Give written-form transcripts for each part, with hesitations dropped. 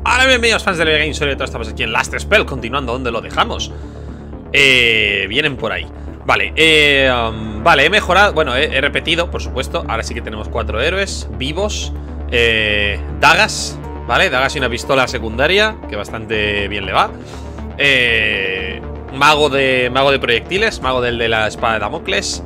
Hola, bienvenidos fans de Leve Games, sobre todo estamos aquí en Last Spell, continuando donde lo dejamos. Vienen por ahí. Vale, vale, he mejorado, bueno, he repetido, por supuesto. Ahora sí que tenemos 4 héroes vivos, dagas, ¿vale? Dagas y una pistola secundaria, que bastante bien le va. Mago de proyectiles, mago del de la espada de Damocles.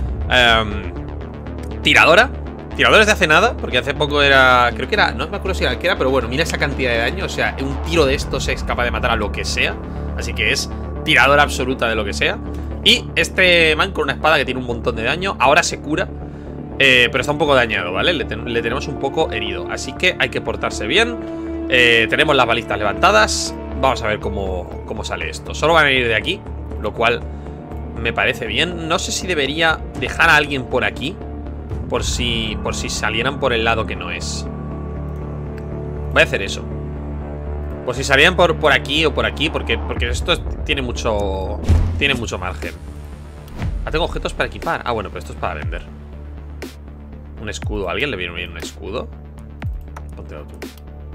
Tiradora. Tiradores de hace nada, porque hace poco era... Creo que era... No me acuerdo si era que era, pero bueno, mira esa cantidad de daño. O sea, un tiro de estos es capaz de matar a lo que sea. Así que es tiradora absoluta de lo que sea. Y este man con una espada que tiene un montón de daño. Ahora se cura, pero está un poco dañado, ¿vale? Le tenemos un poco herido, así que hay que portarse bien. Tenemos las balistas levantadas. Vamos a ver cómo sale esto. Solo van a ir de aquí, lo cual me parece bien. No sé si debería dejar a alguien por aquí, por si salieran por el lado que no es. Voy a hacer eso. Por si salían por aquí o por aquí, porque esto tiene mucho margen. Ah, tengo objetos para equipar. Ah, bueno, pero esto es para vender. Un escudo. ¿A alguien le viene bien un escudo? Póntelo tú.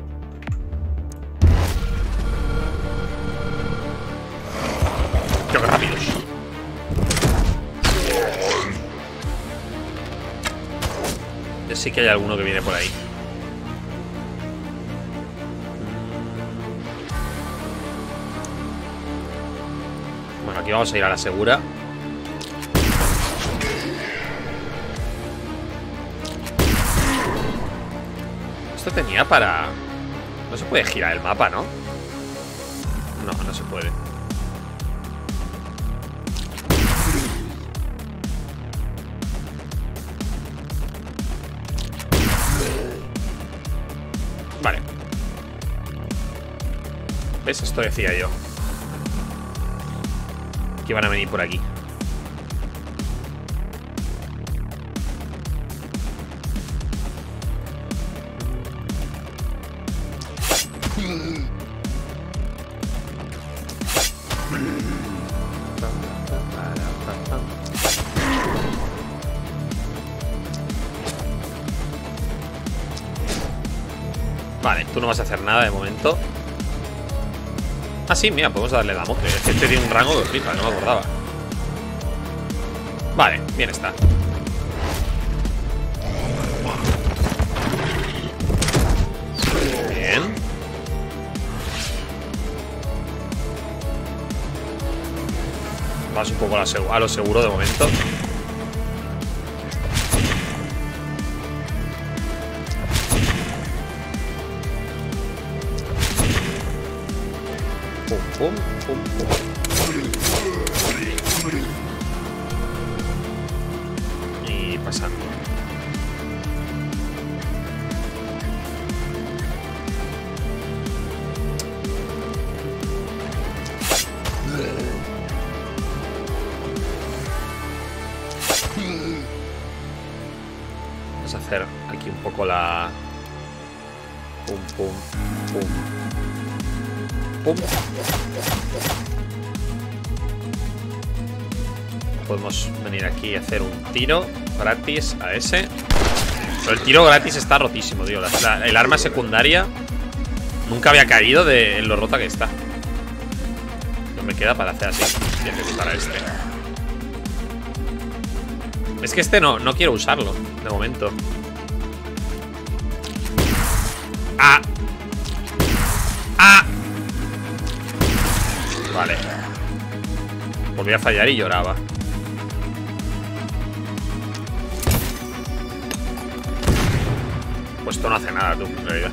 ¡Qué rápidos! Yo sí que hay alguno que viene por ahí. Bueno, aquí vamos a ir a la segura. Esto tenía para... No se puede girar el mapa, ¿no? No, no se puede. Vale. ¿Ves? Esto decía yo, que van a venir por aquí. Vale, tú no vas a hacer nada de momento. Ah, sí, mira, podemos darle Damocles. Es que este tiene un rango de flipa, no me acordaba. Vale, bien está. Bien. Vamos un poco a lo seguro de momento. Pum, pum, pum. Y pasando. Vamos a hacer aquí un poco la... Pum, pum, pum. Podemos venir aquí y hacer un tiro gratis a ese. Pero el tiro gratis está rotísimo, tío. El arma secundaria nunca había caído en lo rota que está. No me queda para hacer así y ejecutar a este. Es que este no quiero usarlo de momento. ¡Ah! ¡Ah! Vale. Volví a fallar y lloraba. Pues esto no hace nada, tú, en realidad.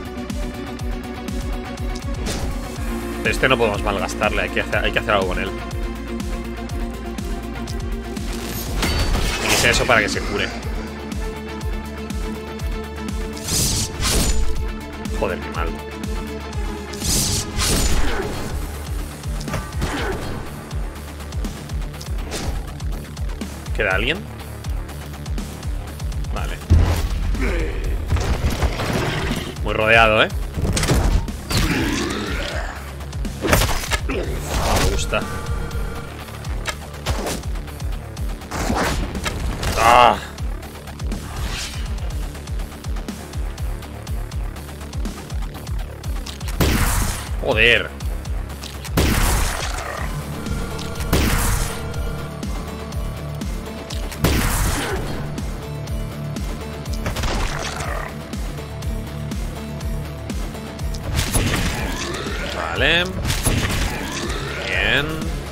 Este no podemos malgastarle, hay que hacer algo con él. Hice eso para que se cure. Joder, qué mal. ¿Queda alguien? Vale. Muy rodeado, ¿eh? Me gusta. ¡Ah! Joder. Vale. Bien.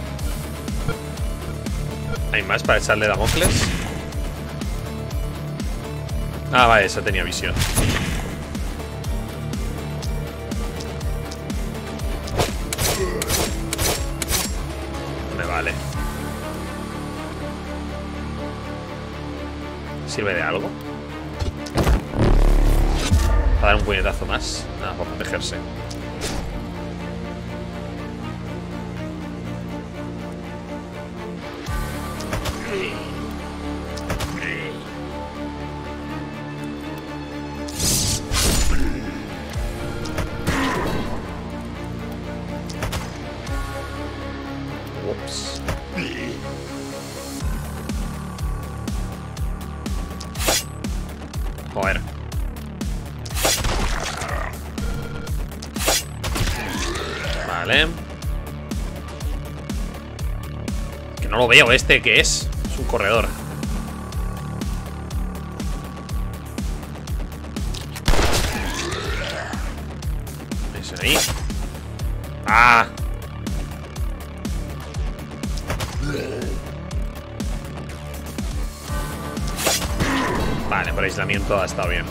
¿Hay más para echarle Damocles? Ah, vale, esa tenía visión. Me vale. ¿Sirve de algo? Para dar un puñetazo más. Nada, para protegerse. Ups. Joder. Vale. Que no lo veo este, ¿qué es? Es un corredor. Ese ahí. ¡Ah! Vale, por aislamiento ha estado bien.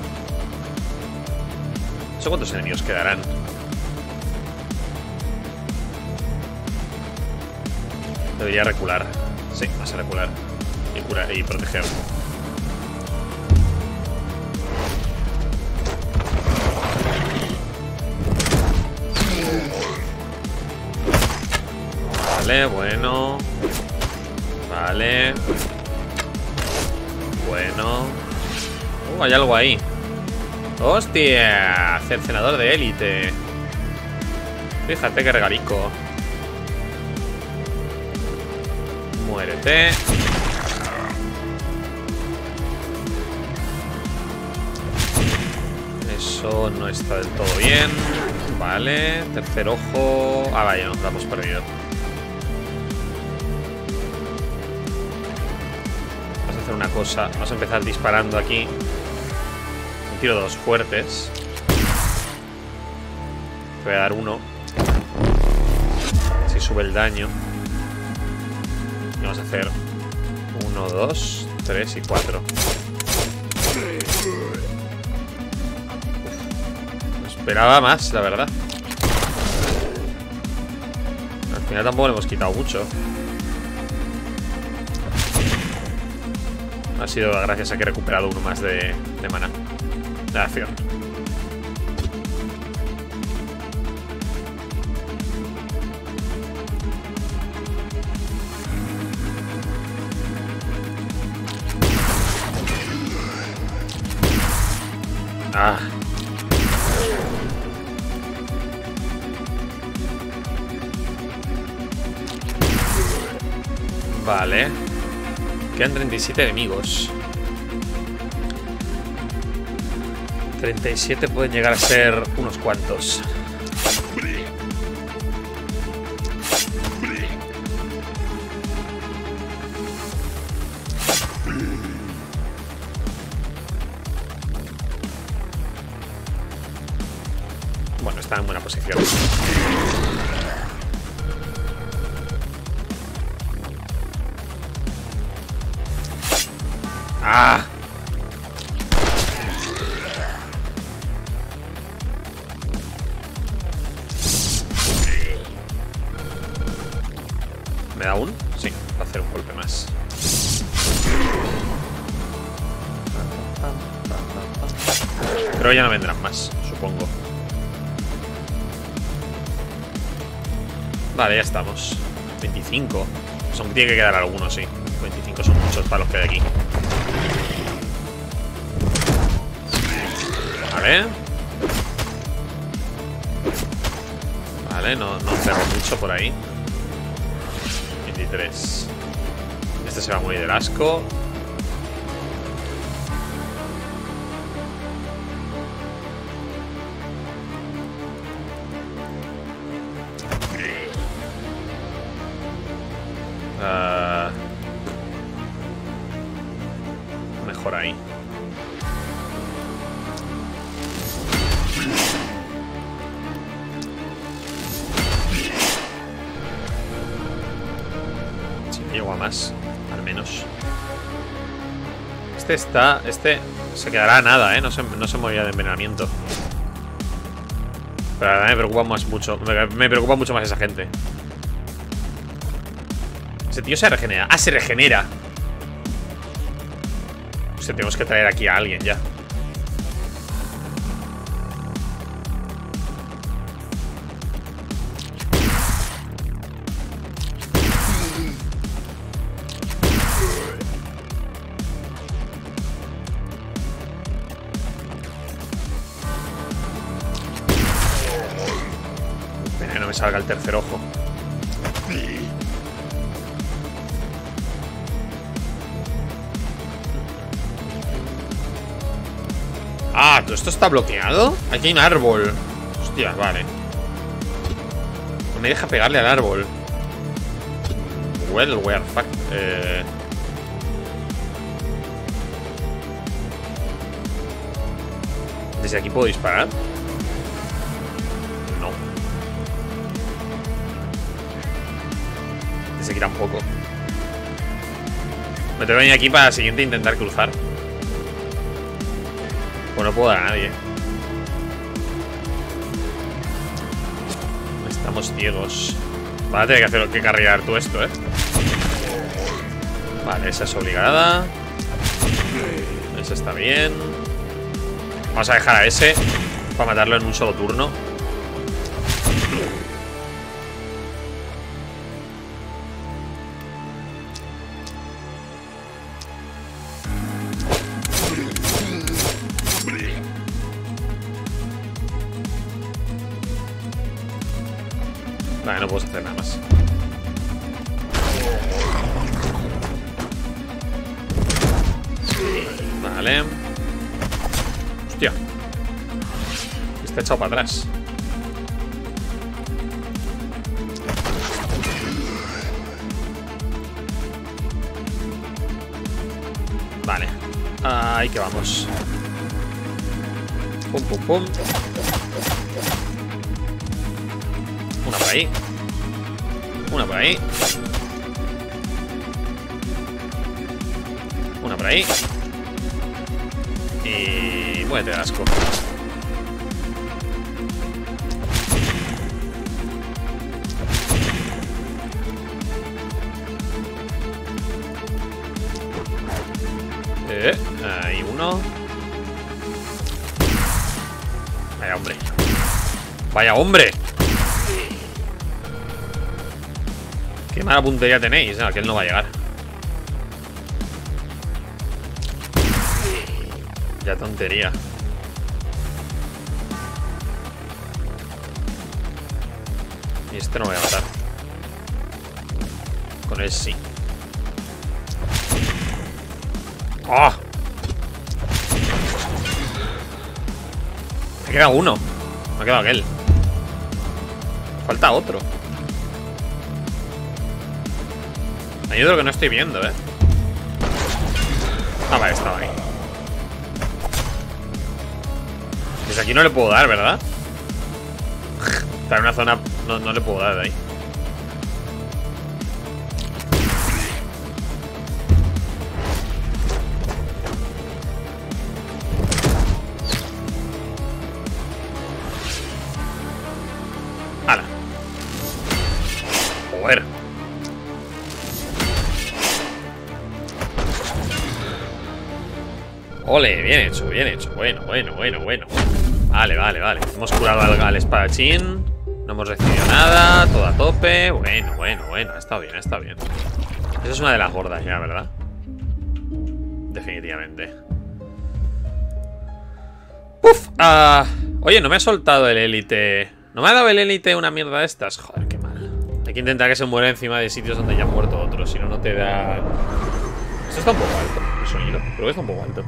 No sé cuántos enemigos quedarán. Debería recular. Sí, vas a recular. Y curar y proteger. Vale, bueno. Vale. Bueno. Hay algo ahí. ¡Hostia! Cercenador de élite. Fíjate qué regalico. Muérete. Eso no está del todo bien. Vale. Tercer ojo. Ah, vaya, nos lo hemos perdido. Vamos a hacer una cosa. Vamos a empezar disparando aquí. Un tiro de dos fuertes. Te voy a dar uno. Si sube el daño. Y vamos a hacer 1, 2, 3 y 4. No esperaba más, la verdad. Al final tampoco le hemos quitado mucho. Ha sido gracias a que he recuperado uno más de mana. De acción. Ah. Vale. Quedan 37 enemigos. 37 pueden llegar a ser unos cuantos. Bueno, está en buena posición. ¡Ah! ¿Me da un? Sí, va a hacer un golpe más. Pero ya no vendrán más, supongo. Vale, ya estamos. 25. Son, tiene que quedar algunos, sí. 25 son muchos para los que hay aquí. Vale. Vale, no cerro mucho por ahí. 23. Este se va a morir del asco. Llego a más, al menos. Este se quedará a nada, no se morirá de envenenamiento. Pero la verdad me preocupa mucho. Me preocupa mucho más esa gente. Ese tío se regenera. ¡Ah, se regenera! O sea, tenemos que traer aquí a alguien ya. Espera, no me salga el tercer ojo. Ah, ¿todo esto está bloqueado? Aquí hay un árbol. Hostia, vale. No me deja pegarle al árbol. Well, where fuck. ¿Desde aquí puedo disparar? No. Desde aquí tampoco. Me tengo que venir aquí para la siguiente intentar cruzar. Pues no puedo dar a nadie. Estamos ciegos. Vas a tener que hacer que carrear tú esto, Vale, esa es obligada. Esa está bien. Vamos a dejar a ese para matarlo en un solo turno. Vale, no puedo hacer nada más. Vale. Hostia. Está echado para atrás. Vale. Ahí que vamos. Pum, pum, pum. Una por ahí. Una por ahí. Una por ahí. Y... muérete de asco. Ahí uno. Vaya hombre. Vaya hombre. Qué mala puntería tenéis. No, aquel no va a llegar. Ya tontería. Y este no me voy a matar. Con él sí. ¡Oh! Me queda uno. Me ha quedado aquel. Falta otro. Hay otro que no estoy viendo, Ah, vale, estaba ahí. Desde aquí no le puedo dar, ¿verdad? Está en una zona... No le puedo dar de ahí. ¡Hala! Joder. Ole, bien hecho, bien hecho. Bueno. Vale. Hemos curado al espadachín. No hemos recibido nada. Todo a tope. Bueno. Está bien. Esa es una de las gordas ya, ¿verdad? Definitivamente. ¡Puf! Oye, no me ha soltado el élite. ¿No me ha dado el élite una mierda de estas? Joder, qué mal. Hay que intentar que se muera encima de sitios donde ya han muerto otros. Si no, no te da... Esto está un poco alto, el sonido. Creo que está un poco alto.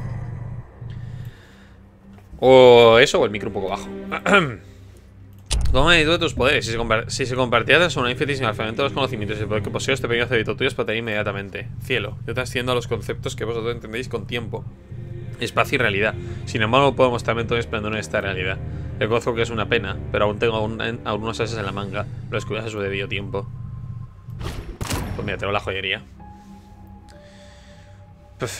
O eso, o el micro un poco bajo. Toma medida de tus poderes. Si se compartieran son una ínfetis y el fragmento de los conocimientos y el poder que posees, este pequeño cerebro tuyo explotaría inmediatamente. Cielo, yo trasciendo a los conceptos que vosotros entendéis con tiempo, espacio y realidad. Sin embargo, puedo mostrarme todo esplendor en esta realidad. Reconozco que es una pena, pero aún tengo algunos ases en la manga. Lo descubrirás a su debido tiempo. Pues mira, tengo la joyería. Puf.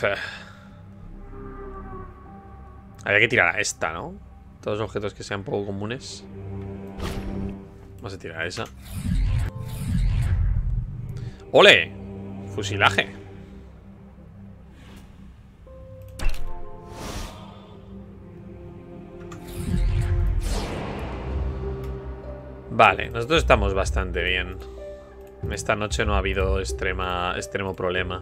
Habría que tirar a esta, ¿no? Todos los objetos que sean poco comunes. Vamos a tirar a esa. ¡Ole! Fusilaje. Vale, nosotros estamos bastante bien. Esta noche no ha habido extremo problema.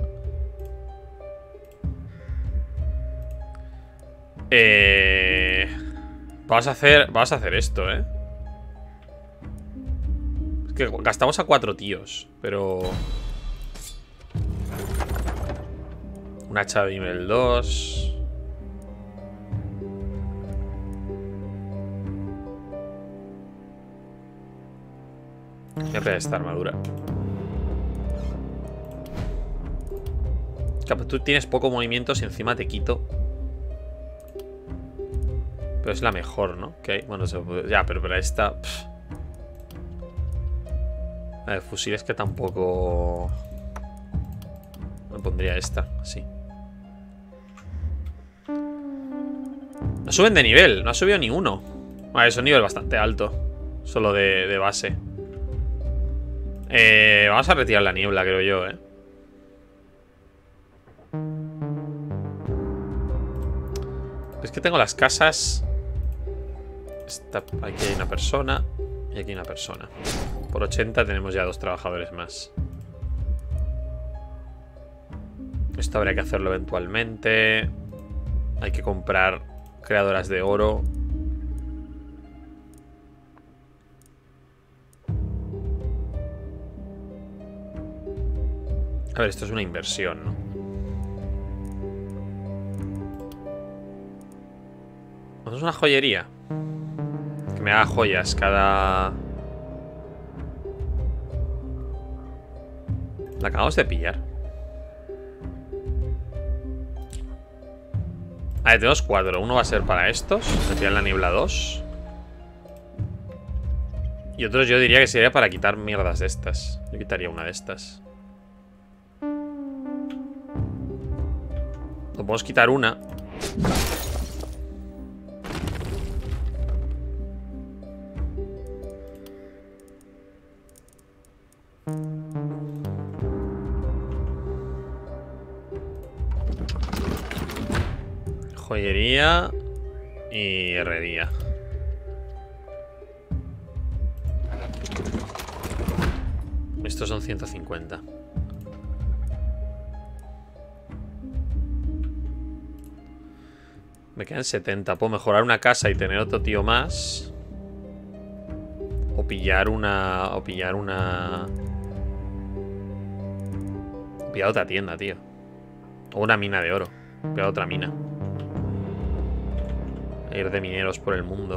Vamos a hacer esto, ¿eh? Es que gastamos a 4 tíos, pero... Un hacha de nivel 2. Voy a pegar esta armadura. Claro, tú tienes poco movimiento si encima te quito. Pero es la mejor, ¿no? Ok, bueno, ya, pero para esta... A ver, fusiles que tampoco... Me pondría esta, así. No suben de nivel, no ha subido ni uno. Vale, es un nivel bastante alto. Solo de base. Vamos a retirar la niebla, creo yo, ¿eh? Es que tengo las casas... Aquí hay una persona y aquí hay una persona. Por 80 tenemos ya 2 trabajadores más. Esto habría que hacerlo eventualmente. Hay que comprar creadoras de oro. A ver, esto es una inversión, ¿no? ¿No es una joyería? Que me haga joyas cada... La acabamos de pillar. A ver, tenemos 4. Uno va a ser para estos. Retirar la niebla 2. Y otros yo diría que sería para quitar mierdas de estas. Yo quitaría una de estas. Lo podemos quitar una. Joyería y herrería. Estos son 150. Me quedan 70. Puedo mejorar una casa y tener otro tío más. O pillar una... O pillar otra tienda, tío. O una mina de oro. Pillar otra mina. Ir de mineros por el mundo.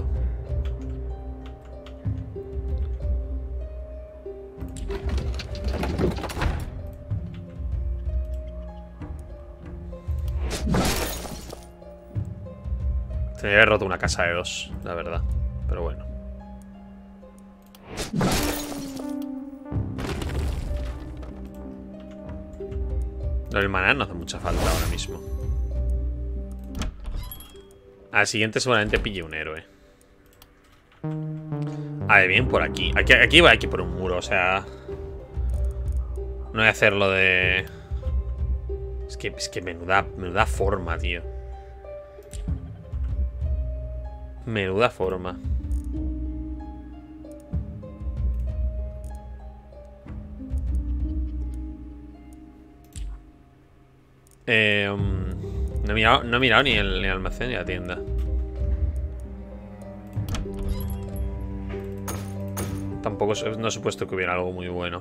Tendría que haber roto una casa de 2, la verdad. Pero bueno. Lo del maná no hace mucha falta ahora mismo. Al siguiente seguramente pille un héroe. A ver, bien por aquí. Aquí va aquí por un muro, o sea... No voy a hacerlo de... Es que menuda forma, tío. Menuda forma. No he mirado ni el almacén ni la tienda. Tampoco no he supuesto que hubiera algo muy bueno.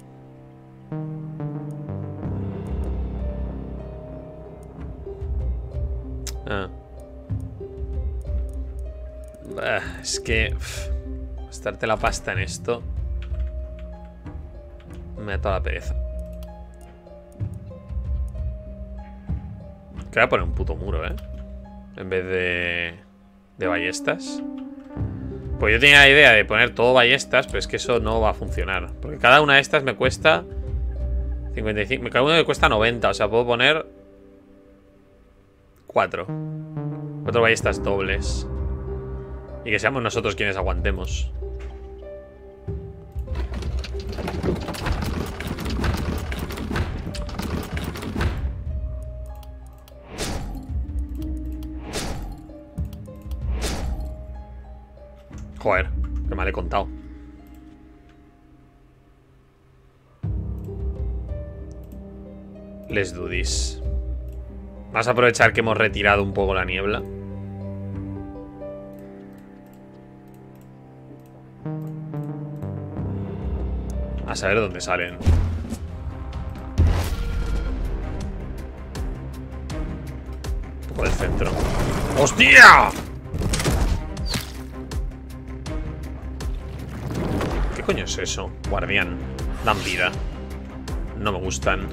Es que gastarte la pasta en esto me da toda la pereza. Que voy a poner un puto muro, en vez de ballestas. Pues yo tenía la idea de poner todo ballestas, pero es que eso no va a funcionar. Porque cada una de estas me cuesta 55. Cada una me cuesta 90. O sea, puedo poner 4 ballestas dobles. Y que seamos nosotros quienes aguantemos. Joder, que mal he contado. Les dudis. Vamos a aprovechar que hemos retirado un poco la niebla. A saber dónde salen. Un poco del centro. ¡Hostia! ¿Qué coño es eso? Guardián. Dan vida. No me gustan.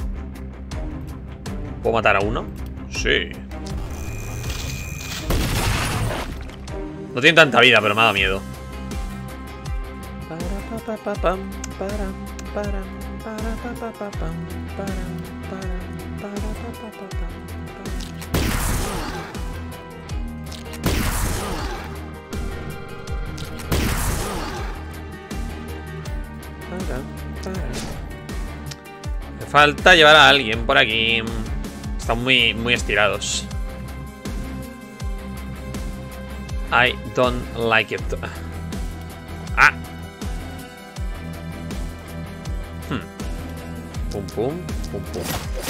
¿Puedo matar a uno? Sí. No tiene tanta vida, pero me ha dado miedo. Me falta llevar a alguien por aquí. Están muy estirados. I don't like it. Ah. Pum pum, pum pum.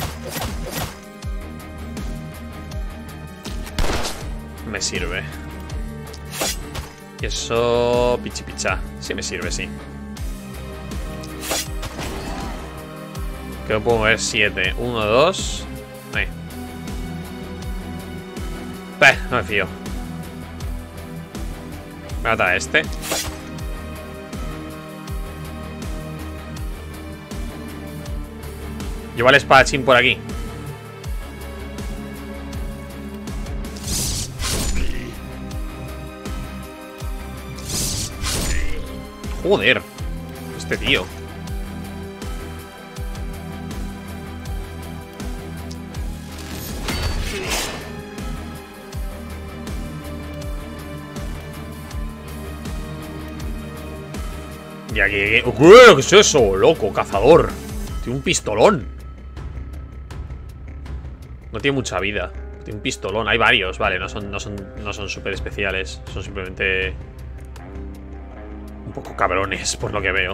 Me sirve. Y eso... Pichi picha. Sí me sirve, sí. Creo que puedo mover 7. 1, 2. No me fío. Me mata a este. Lleva el espadachín por aquí. Joder. Este tío. Ya que... ¿Qué es eso, loco? Cazador. Tiene un pistolón. No tiene mucha vida. Tiene un pistolón. Hay varios, vale. No son súper especiales. Son simplemente... un poco cabrones, por lo que veo.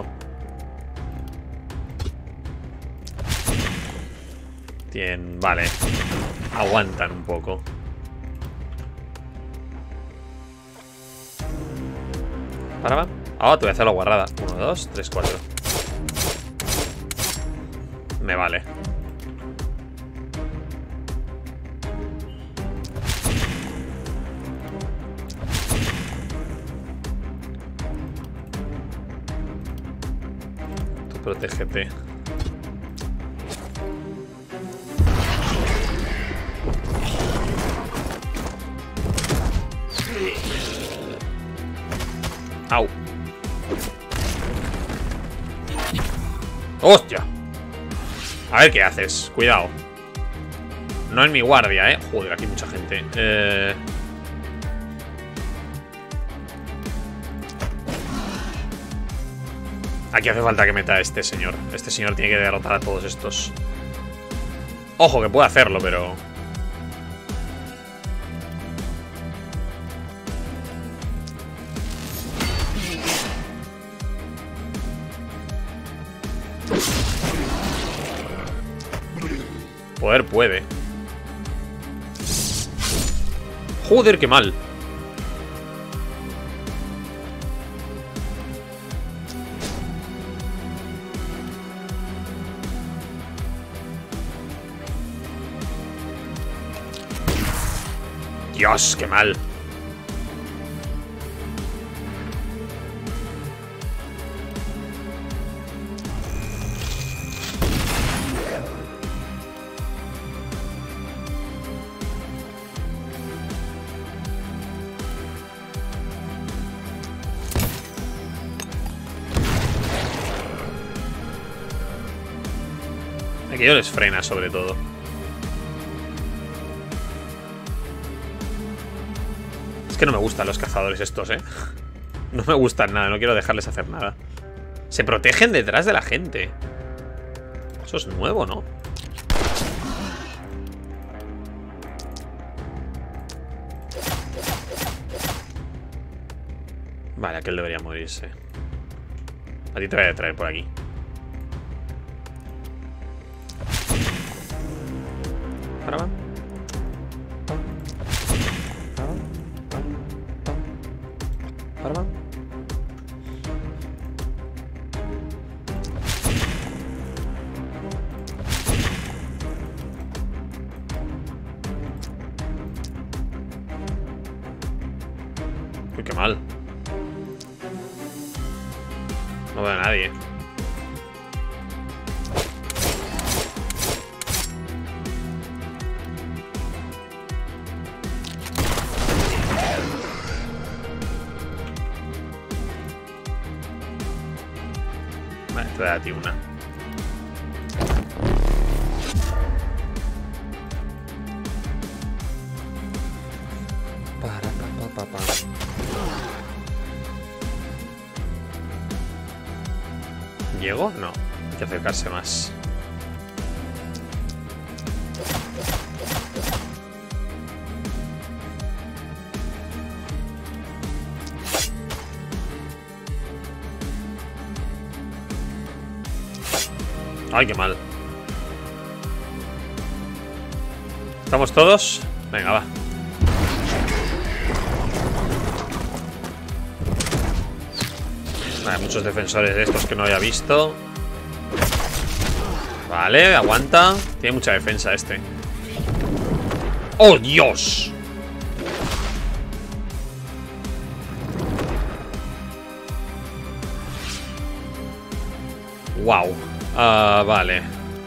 Tienen... Vale. Aguantan un poco. Para. Ahora te voy a hacer la guarrada. 1, 2, 3, 4. Me vale. Tú protégete. Au. ¡Hostia! A ver qué haces. Cuidado. No en mi guardia, ¿eh? Joder, aquí hay mucha gente. Aquí hace falta que meta a este señor. Este señor tiene que derrotar a todos estos. Ojo, que puede hacerlo, pero... Poder puede. Joder, qué mal. Dios, qué mal. Aquello les frena sobre todo. que no me gustan los cazadores estos, No me gustan nada, no quiero dejarles hacer nada. Se protegen detrás de la gente. Eso es nuevo, ¿no? Vale, aquel debería morirse. A ti te voy a traer por aquí. Para va. Para va. Uy, qué mal. No veo a nadie. Vale, te voy a dar a ti una. ¿Llego? No, hay que acercarse más. Ay, qué mal. ¿Estamos todos? Venga, va. Hay muchos defensores de estos que no había visto. Vale, aguanta. Tiene mucha defensa este. ¡Oh, Dios! Wow. Vale.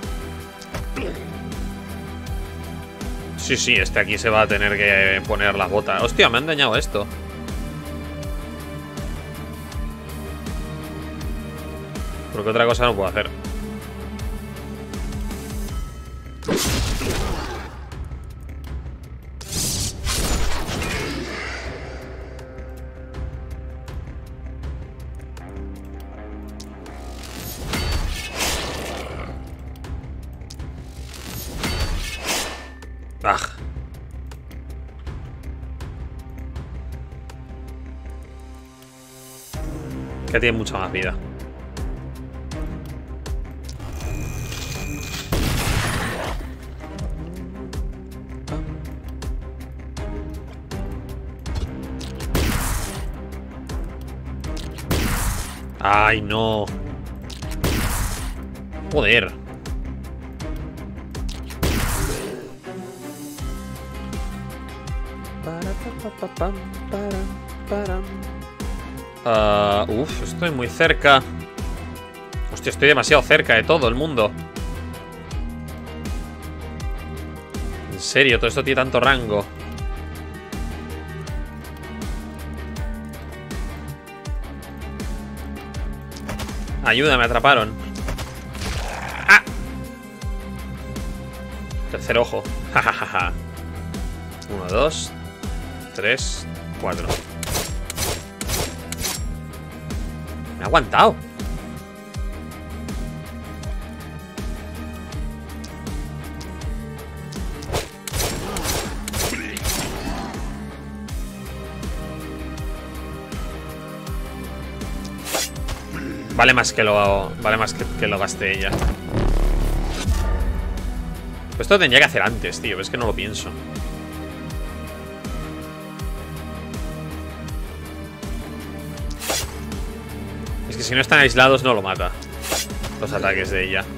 Sí, este aquí se va a tener que poner las botas. Hostia, me han dañado esto. Porque otra cosa no puedo hacer. Ah. Que tiene mucha más vida. Ay, no. Joder. Estoy muy cerca. Hostia, estoy demasiado cerca de todo el mundo. En serio, todo esto tiene tanto rango. Ayuda, me atraparon. ¡Ah! Tercer ojo. Jajajaja. 1, 2, 3, 4. Me ha aguantado. Vale más que lo gaste ella. Pues esto lo tendría que hacer antes, tío. Es que no lo pienso. Es que si no están aislados no lo mata. Los ataques de ella.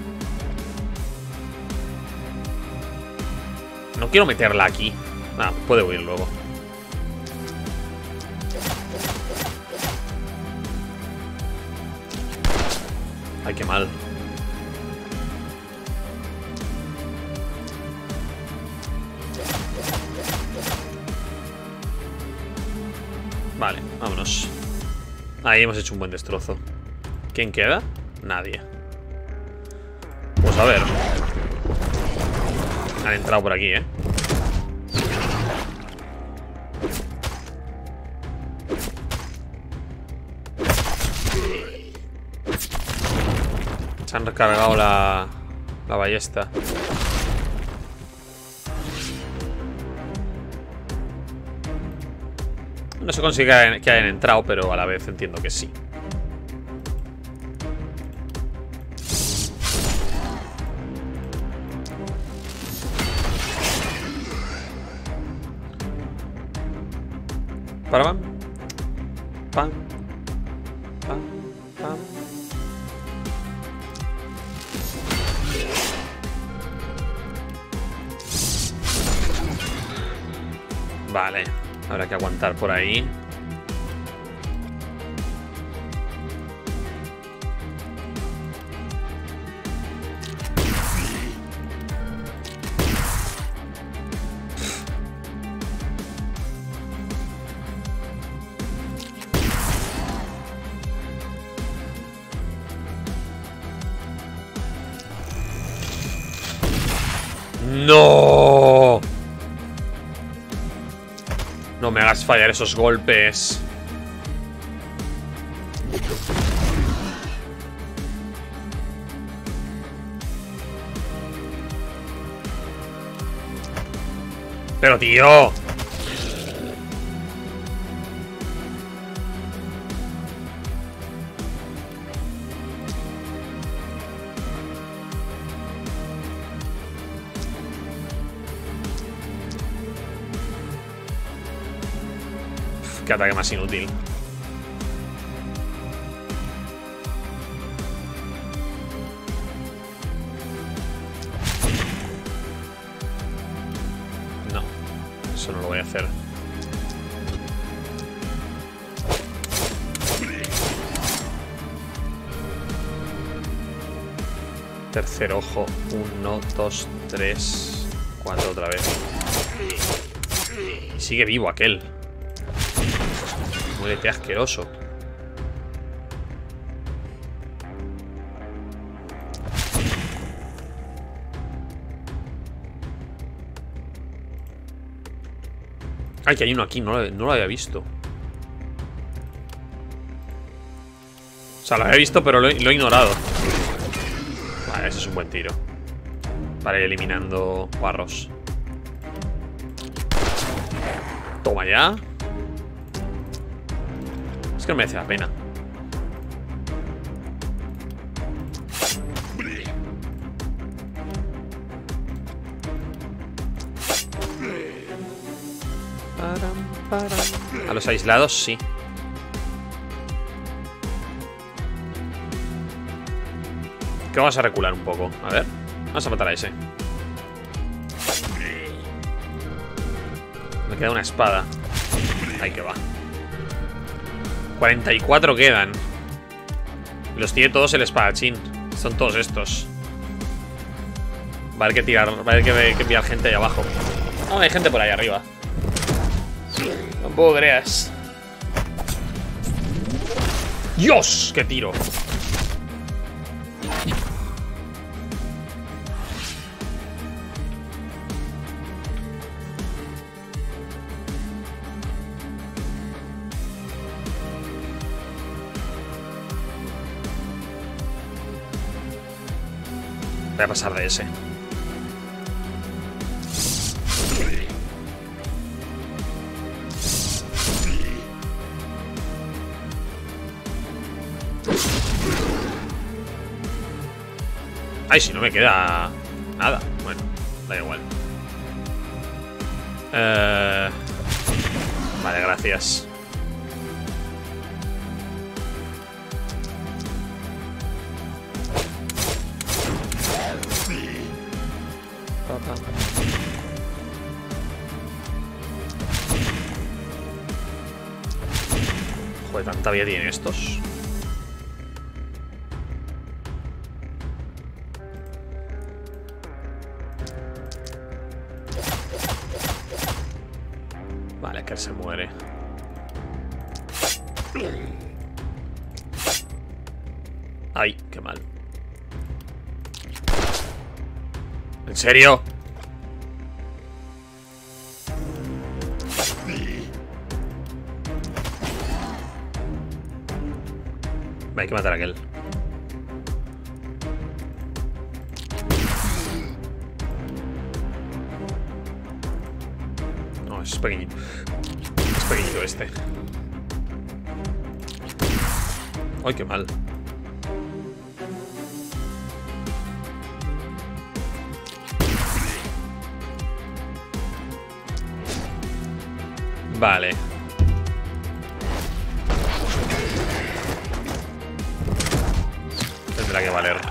No quiero meterla aquí. Ah, puede huir luego. Ay, qué mal. Vale, vámonos. Ahí hemos hecho un buen destrozo. ¿Quién queda? Nadie. Pues a ver. Han entrado por aquí, Se han recargado la ballesta. No se consigue que hayan entrado, pero a la vez entiendo que sí. Para pam. Pam. Pam. Pam. Vale. Habrá que aguantar por ahí. ¡No! No me hagas fallar esos golpes. Pero tío. Qué ataque más inútil. No, eso no lo voy a hacer. Tercer ojo. 1, 2, 3, 4 otra vez. Y sigue vivo aquel. Muérete, asqueroso. Ay, que hay uno aquí, no lo había visto. O sea, lo había visto, pero lo he ignorado. Vale, ese es un buen tiro. Para ir eliminando guarros. Toma ya. Es que no merece la pena. A los aislados, sí. Que vamos a recular un poco. A ver. Vamos a matar a ese. Me queda una espada. Ahí que va. 44 quedan. Los tiene todos el espadachín. Son todos estos. Va a haber que tirar. Va a haber que pillar gente ahí abajo. No, hay gente por ahí arriba. Tampoco creas. ¡Dios! ¡Qué tiro! Voy a pasar de ese. Ay, si no me queda nada. Bueno, da igual. Vale, gracias. Joder, tanta vida tienen estos. Vale, que él se muere. Ay, qué mal. ¿En serio? Hay que matar a aquel. pequeñito. Es pequeñito este. Ay, qué mal. Vale. Tendrá que valer.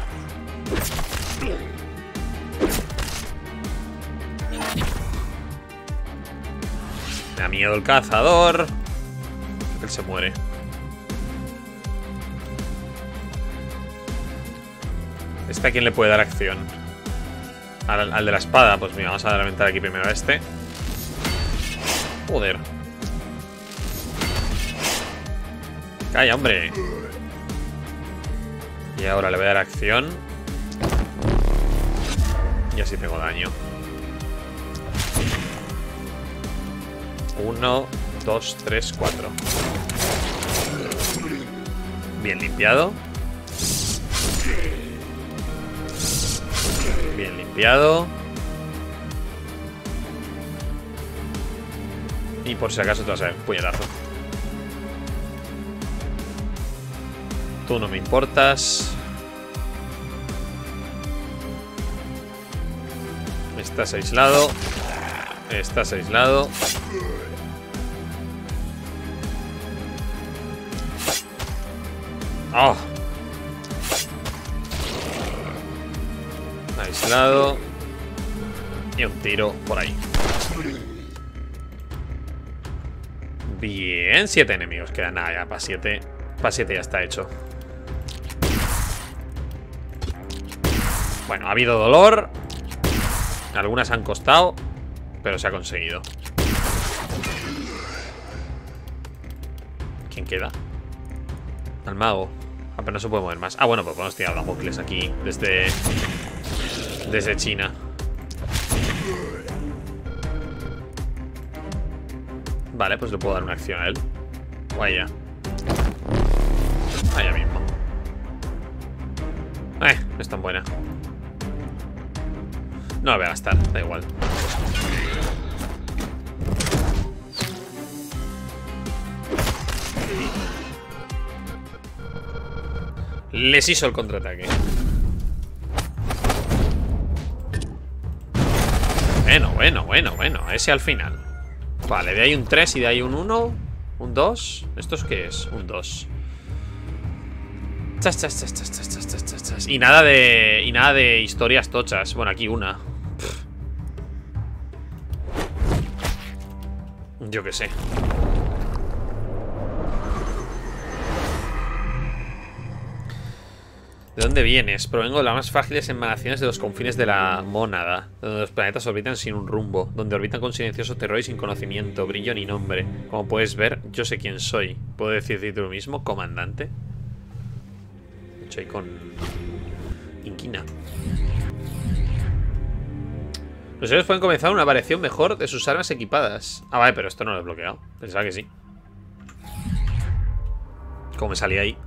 Me da miedo el cazador. Él se muere. ¿Este a quién le puede dar acción? Al de la espada. Pues mira, vamos a reventar aquí primero a este. Joder. Calla, hombre. Y ahora le voy a dar acción. Y así tengo daño. 1, 2, 3, 4. Bien limpiado. Bien limpiado. Y por si acaso te vas a ver, puñetazo. Tú no me importas. Estás aislado. Estás aislado. ¡Oh! Aislado. Y un tiro por ahí. Bien, 7 enemigos. Queda nada ya, para 7. Para 7 ya está hecho. Bueno, ha habido dolor. Algunas han costado, pero se ha conseguido. ¿Quién queda? Al mago. Ah, pero no se puede mover más. Ah, bueno, pues podemos tirar Damocles aquí desde China. Vale, pues le puedo dar una acción a él. O a ella. A ella mismo. No es tan buena. No la voy a gastar, da igual. Les hizo el contraataque. Bueno. Ese al final. Vale, de ahí un 3 y de ahí un 1. Un 2. ¿Esto es qué es? Un 2. Y nada de historias tochas. Bueno, aquí una. Yo qué sé. ¿De dónde vienes? Provengo de las más frágiles emanaciones de los confines de la mónada, donde los planetas orbitan sin un rumbo, donde orbitan con silencioso terror y sin conocimiento, brillo ni nombre. Como puedes ver, yo sé quién soy. ¿Puedo decirte lo mismo, comandante? Estoy con inquina. Los héroes pueden comenzar una variación mejor de sus armas equipadas. Ah, vale, pero esto no lo he bloqueado. Pensaba que sí. ¿Cómo me salía ahí?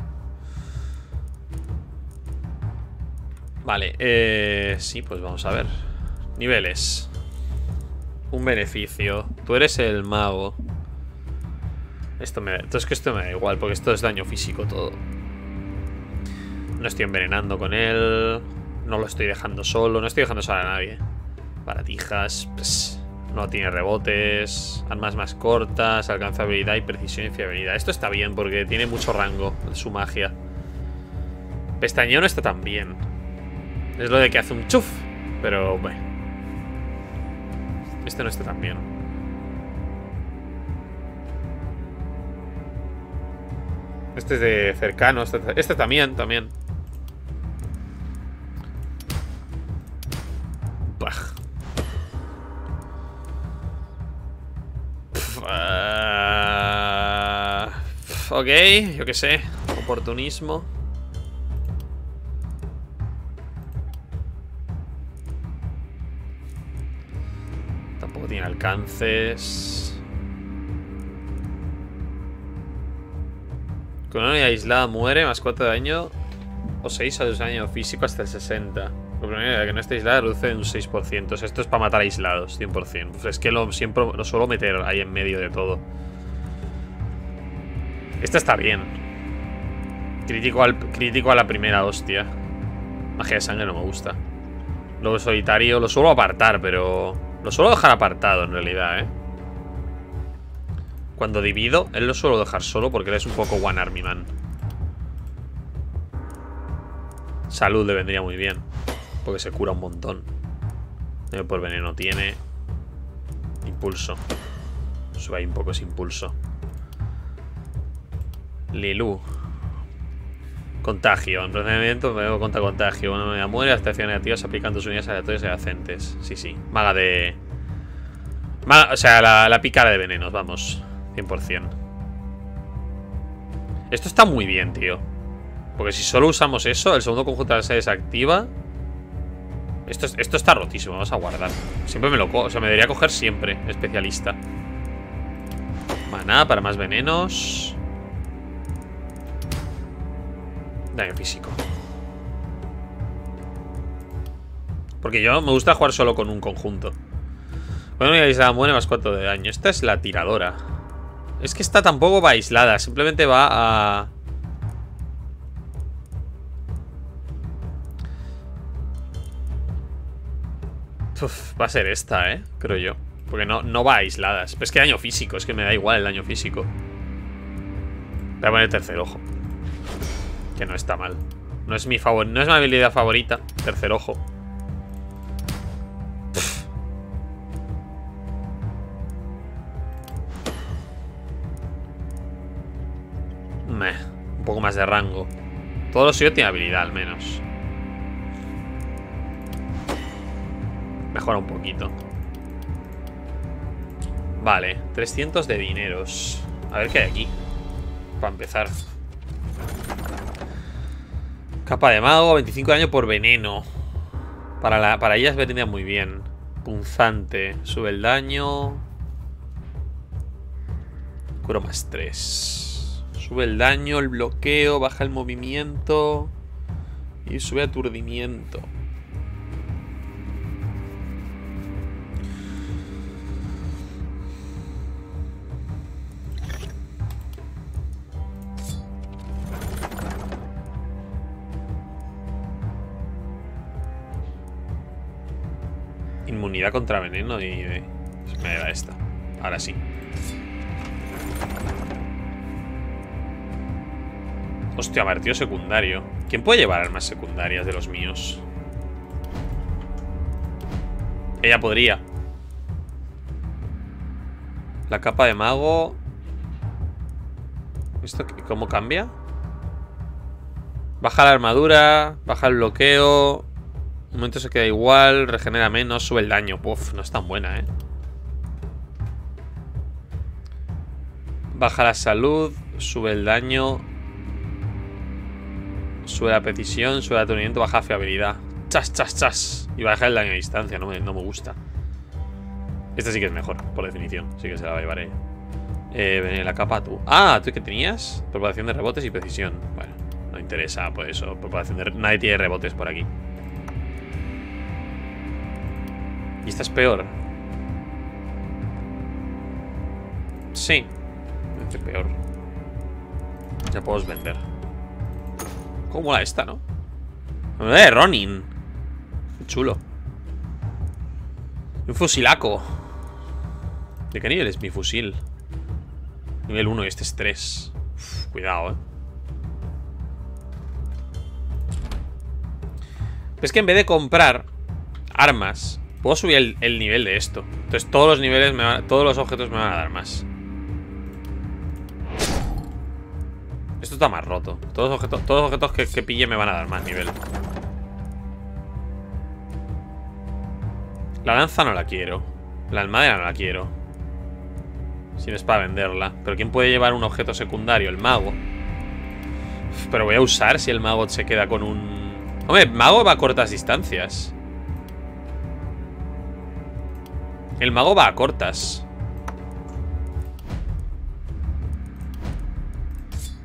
Vale, sí, pues vamos a ver. Niveles. Un beneficio. Tú eres el mago. Entonces que esto me da igual, porque esto es daño físico todo. No estoy envenenando con él. No lo estoy dejando solo. No estoy dejando solo a nadie. Baratijas, pues, no tiene rebotes. Armas más cortas. Alcanzabilidad y precisión y fiabilidad. Esto está bien porque tiene mucho rango de su magia. Pestañeo no está tan bien. Es lo de que hace un chuf. Pero bueno, este no está tan bien. Este es de cercano. Este también. Bah. Ok, yo qué sé. Oportunismo. Tampoco tiene alcances. Con una unidad aislada muere, más 4 de daño o 6 a de daño físico hasta el 60. Por primera vez que no esté aislada, reduce un 6%. O sea, esto es para matar aislados, 100%. Pues es que siempre lo suelo meter ahí en medio de todo. Esta está bien. Crítico a la primera hostia. Magia de sangre no me gusta. Luego solitario lo suelo apartar, pero... Lo suelo dejar apartado en realidad, ¿eh? Cuando divido, él lo suelo dejar solo porque él es un poco One Army Man. Salud le vendría muy bien, porque se cura un montón. Por veneno tiene. Impulso. Sube ahí un poco ese impulso. Lilu. Contagio. En procedimiento me contra contagio. Una unidad muere, las acciones negativas aplicando sus unidades aleatorias adyacentes. Sí, sí. Maga de... o sea, la picada de venenos, vamos. 100%. Esto está muy bien, tío. Porque si solo usamos eso, el segundo conjunto se desactiva. Esto está rotísimo, vamos a guardar. Siempre me lo cojo, o sea, me debería coger siempre. Especialista. Maná para más venenos. Daño físico. Porque yo me gusta jugar solo con un conjunto. Bueno, una aislada muere más 4 de daño. Esta es la tiradora. Es que esta tampoco va aislada. Simplemente va a... Uf, va a ser esta, creo yo. Porque no va aislada. Es que daño físico. Es que me da igual el daño físico. Voy a poner tercer ojo. Que no está mal. No es mi habilidad favorita. Tercer ojo. Un poco más de rango. Todo lo suyo tiene habilidad al menos. Mejora un poquito. Vale, 300 de dineros. A ver qué hay aquí. Para empezar. Capa de mago, 25 de daño por veneno. Para ellas vendría muy bien. Punzante, sube el daño. Curo más 3. Sube el daño, el bloqueo, baja el movimiento. Y sube aturdimiento. Inmunidad contra veneno y... Pues me da esta. Ahora sí. Hostia, martillo secundario. ¿Quién puede llevar armas secundarias de los míos? Ella podría. La capa de mago. ¿Esto cómo cambia? Baja la armadura, baja el bloqueo. Un momento se queda igual, regenera menos, sube el daño. Uf, no es tan buena, Baja la salud, sube el daño. Sube la precisión, sube el aturdimiento, baja la fiabilidad. Chas, chas, chas. Y baja el daño a distancia, no me gusta. Esta sí que es mejor, por definición. Sí que se la va a llevar ella. La capa tú. Ah, ¿tú qué tenías? Propagación de rebotes y precisión. Bueno, no interesa, pues eso. Propagación de... Nadie tiene rebotes por aquí. Y esta es peor. Sí. Es peor. Ya podemos vender. ¿Cómo mola esta, no? De Ronin. Qué chulo. Un fusilaco. ¿De qué nivel es mi fusil? Nivel 1 y este es 3. Uf, cuidado, Es que en vez de comprar armas, puedo subir el nivel de esto. Entonces todos los niveles todos los objetos me van a dar más. Esto está más roto. Todos los objetos que pille me van a dar más nivel. La lanza no la quiero. La almadena no la quiero. Si no es para venderla. Pero ¿quién puede llevar un objeto secundario? El mago. Pero voy a usar si el mago se queda con un... Hombre, el mago va a cortas distancias. El mago va a cortas.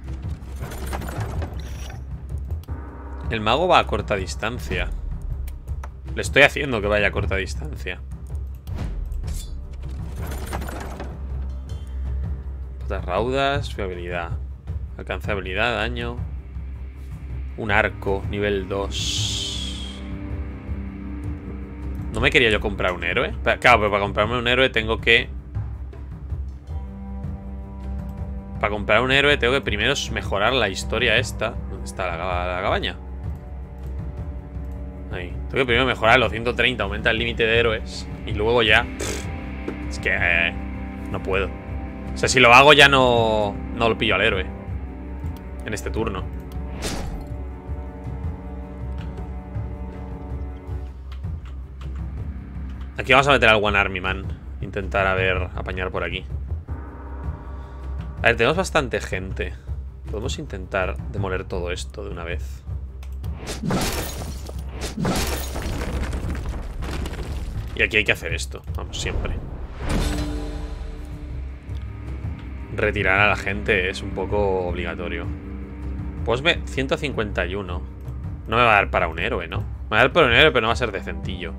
El mago va a corta distancia. Le estoy haciendo que vaya a corta distancia. Patas raudas, fiabilidad. Alcance de habilidad, daño. Un arco, nivel 2. ¿No me quería yo comprar un héroe? Claro, pero para comprarme un héroe tengo que... Para comprar un héroe tengo que primero mejorar la historia esta. ¿Dónde está la cabaña? Ahí. Tengo que primero mejorar los 130, aumenta el límite de héroes. Y luego ya... es que... no puedo. O sea, si lo hago ya no lo pillo al héroe. En este turno. Aquí vamos a meter al One Army Man. Intentar, a ver, apañar por aquí. A ver, tenemos bastante gente. Podemos intentar demoler todo esto de una vez. Y aquí hay que hacer esto. Vamos, siempre. Retirar a la gente es un poco obligatorio. Pues 151. No me va a dar para un héroe, ¿no? Me va a dar para un héroe, pero no va a ser decentillo.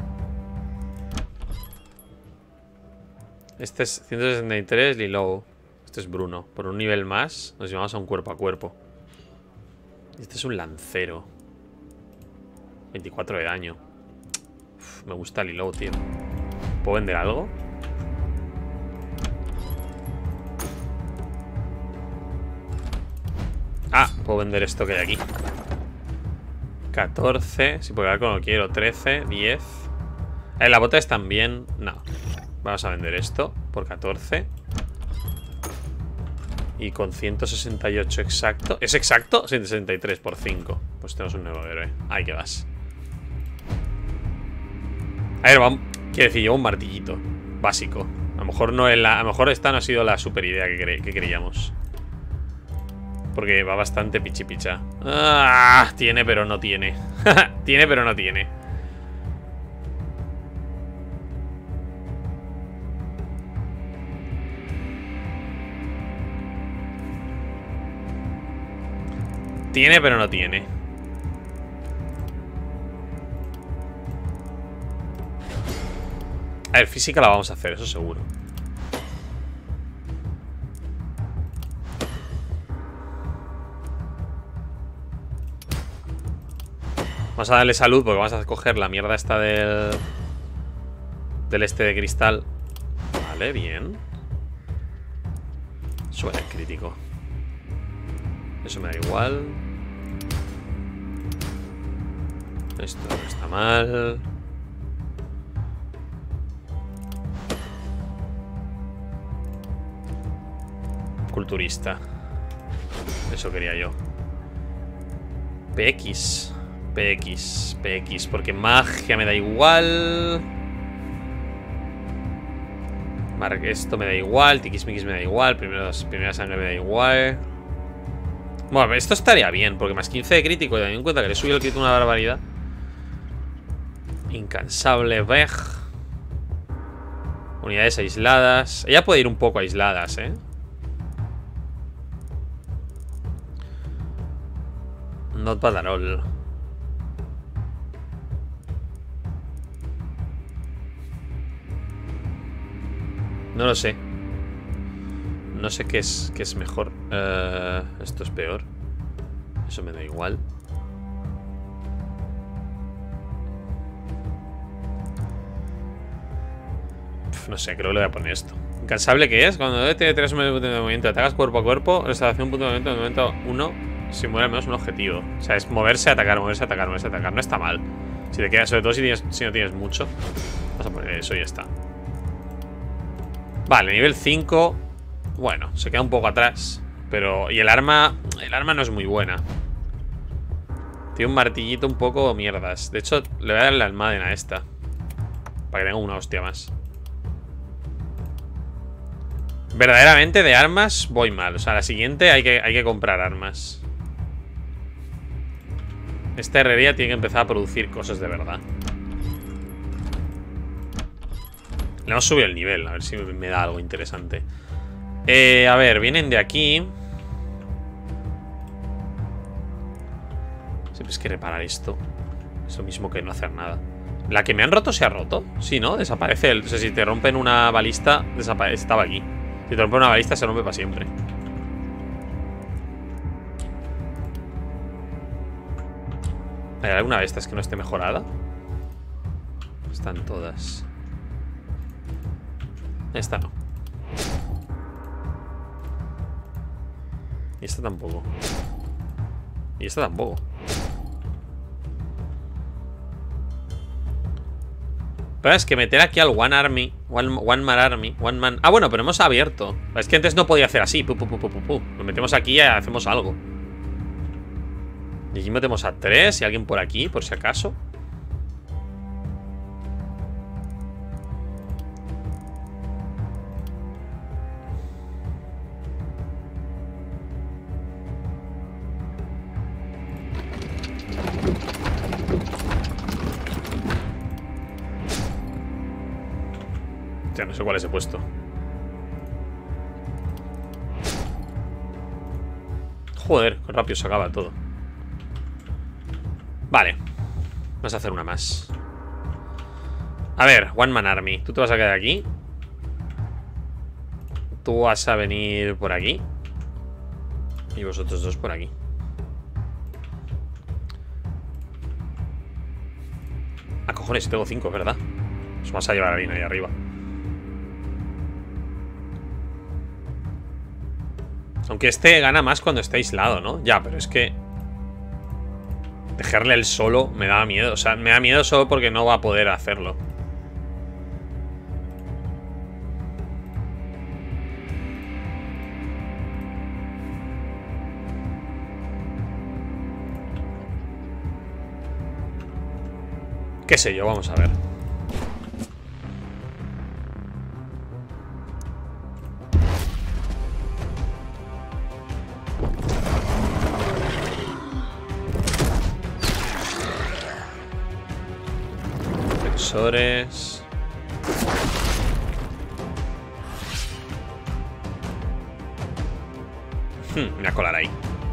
Este es 163, Lilo. Este es Bruno. Por un nivel más nos llevamos a un cuerpo a cuerpo. Este es un lancero. 24 de daño. Uf, me gusta Lilo, tío. ¿Puedo vender algo? Ah, puedo vender esto que hay aquí. 14. Si puedo quedar con lo que quiero. 13, 10. La bota es también... No. Vamos a vender esto por 14. Y con 168 exacto. ¿Es exacto? 163 por 5. Pues tenemos un nuevo héroe. Ahí que vas. A ver, vamos. Quiero decir, llevo un martillito básico. A lo mejor no es la... A lo mejor esta no ha sido la super idea que creíamos. Porque va bastante pichipicha. Ah, tiene pero no tiene. Tiene pero no tiene. Tiene pero no tiene. A ver, física la vamos a hacer, eso seguro. Vamos a darle salud porque vamos a coger la mierda esta del este de cristal. Vale, bien. Suena crítico. Eso me da igual. Esto no está mal. Culturista. Eso quería yo. PX. PX. Porque magia me da igual. Esto me da igual. Tiquismiquis me da igual. Primera sangre me da igual. Bueno, esto estaría bien, porque más 15 de crítico. Y teniendo en cuenta que le subió el crítico una barbaridad. Incansable, Veg. Unidades aisladas. Ella puede ir un poco aisladas, Not bad at all. No lo sé. No sé qué es mejor. Esto es peor. Eso me da igual. No sé, creo que le voy a poner esto. Incansable, ¿qué es? Cuando tiene 3 puntos de movimiento, atacas cuerpo a cuerpo, restauración punto de movimiento en el momento 1. Si muere al menos un objetivo. O sea, es moverse, atacar, moverse, atacar, moverse, atacar. No está mal. Si te queda, sobre todo si no tienes mucho. Vamos a poner eso y ya está. Vale, nivel 5. Bueno, se queda un poco atrás. Pero... Y el arma no es muy buena. Tiene un martillito un poco mierdas. De hecho, le voy a dar la almadena a esta. Para que tenga una hostia más. Verdaderamente de armas voy mal. O sea, la siguiente hay que comprar armas. Esta herrería tiene que empezar a producir cosas de verdad. Le hemos subido el nivel. A ver si me da algo interesante. A ver, vienen de aquí. Siempre es que reparar esto. Es lo mismo que no hacer nada. ¿La que me han roto se ha roto? Sí, ¿no? Desaparece. O sea, si te rompen una balista, desaparece. Estaba aquí. Si te rompen una balista, se rompe para siempre. ¿Hay alguna de estas que no esté mejorada? Están todas. Esta no. Y esta tampoco. Y esta tampoco. Pero es que meter aquí al One Army, One Man Army, One Man... Ah, bueno, pero hemos abierto. Es que antes no podía hacer así. Lo metemos aquí y hacemos algo. Y aquí metemos a 3 y alguien por aquí, por si acaso. Ya no sé cuáles he puesto. Joder, qué rápido se acaba todo. Vale. Vamos a hacer una más. A ver, One Man Army. Tú te vas a quedar aquí. Tú vas a venir por aquí. Y vosotros dos por aquí. Ah, cojones, tengo 5, ¿verdad? Os vas a llevar a Lina ahí arriba. Aunque este gana más cuando está aislado, ¿no? Ya, pero es que dejarle el solo me da miedo. O sea, me da miedo solo porque no va a poder hacerlo. Qué sé yo, vamos a ver. Sensores. Me voy a colar ahí.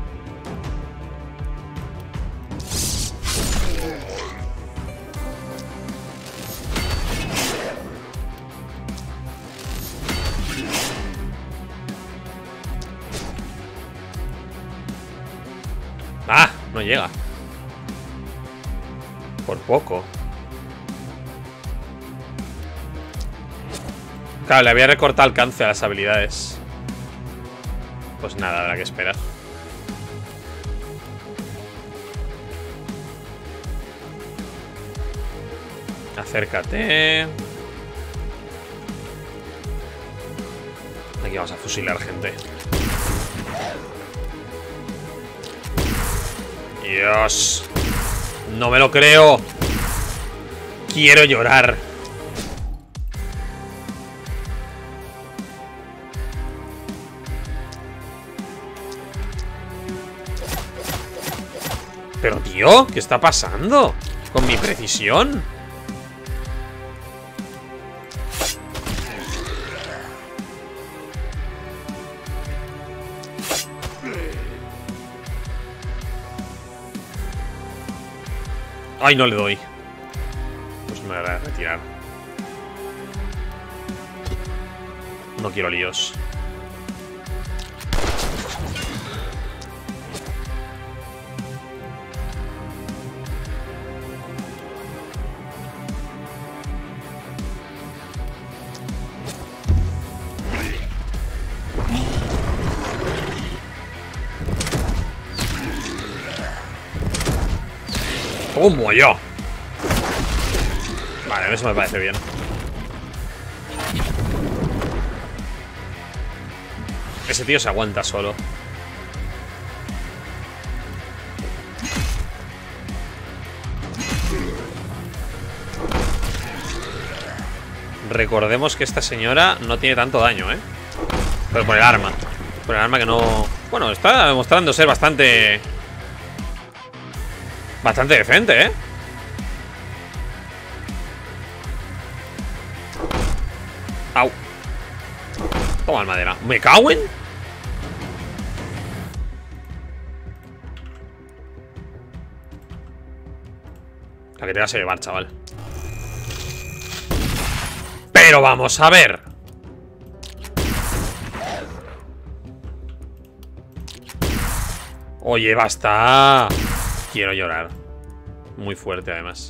¡Ah! No llega. Por poco. Claro, le había recortado alcance a las habilidades. Pues nada, habrá que esperar. Acércate. Aquí vamos a fusilar gente. Dios. No me lo creo. Quiero llorar. Pero tío, ¿qué está pasando? Con mi precisión. Ay, no le doy. Pues me voy a retirar. No quiero líos. ¡Como yo! Vale, eso me parece bien. Ese tío se aguanta solo. Recordemos que esta señora no tiene tanto daño, ¿eh? Pero por el arma. Por el arma que no... Bueno, está demostrando ser bastante decente, ¿eh? Au. Toma el madera. ¿Me cago en? La que te vas a llevar, chaval. Pero vamos a ver. Oye, basta. Quiero llorar. Muy fuerte, además.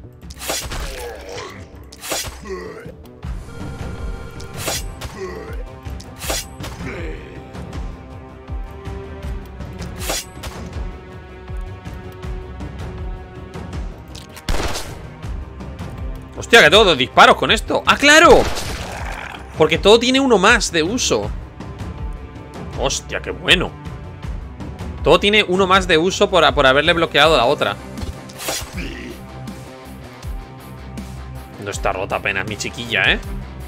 Hostia, que tengo 2 disparos con esto. ¡Ah, claro! Porque todo tiene uno más de uso. Hostia, qué bueno. Todo tiene uno más de uso por haberle bloqueado la otra. No está rota apenas mi chiquilla, ¿eh?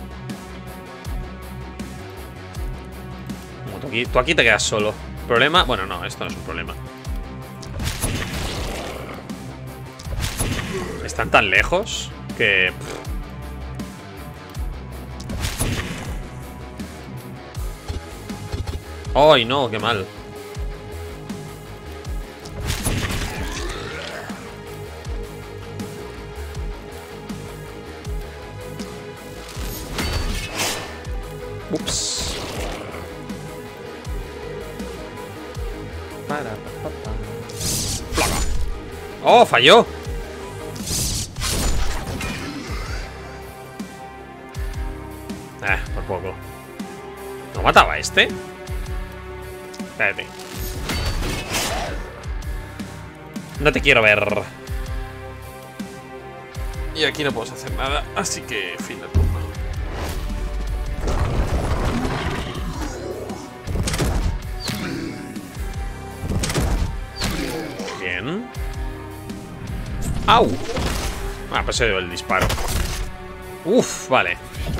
Tú aquí te quedas solo. ¿Problema? Bueno, no, esto no es un problema. Están tan lejos que... ¡Ay, no! ¡Qué mal! Ups. ¡Oh, falló! Por poco. ¿No mataba a este? Espérate. No te quiero ver. Y aquí no puedo hacer nada, así que fin de turno. Bien. ¡Au! Ah, pues se dio el disparo. Uf, vale.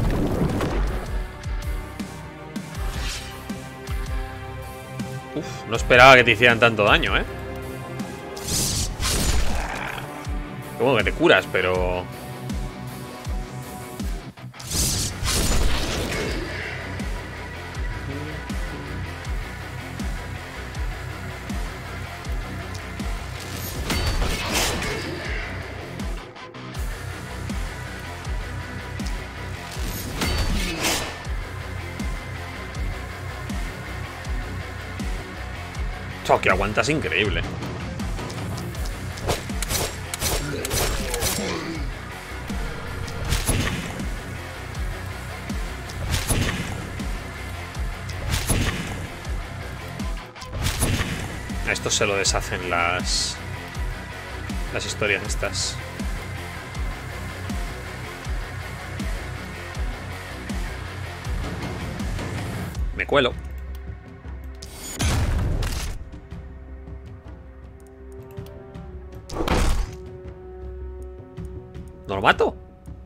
Uf, no esperaba que te hicieran tanto daño, ¿eh? Qué bueno que te curas, pero... Oh, que aguantas increíble. A esto se lo deshacen las historias estas. Me cuelo. ¿No lo mato?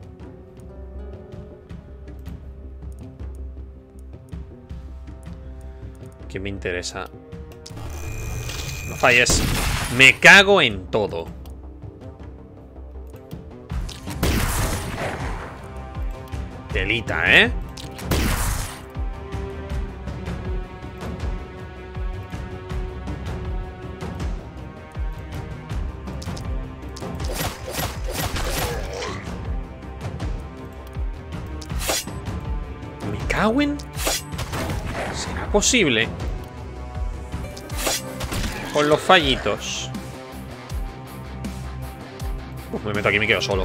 ¿Qué me interesa? No falles. Me cago en todo. Telita, ¿eh? ¿Cawen? ¿Será posible? Con los fallitos. Uf, me meto aquí y me quedo solo.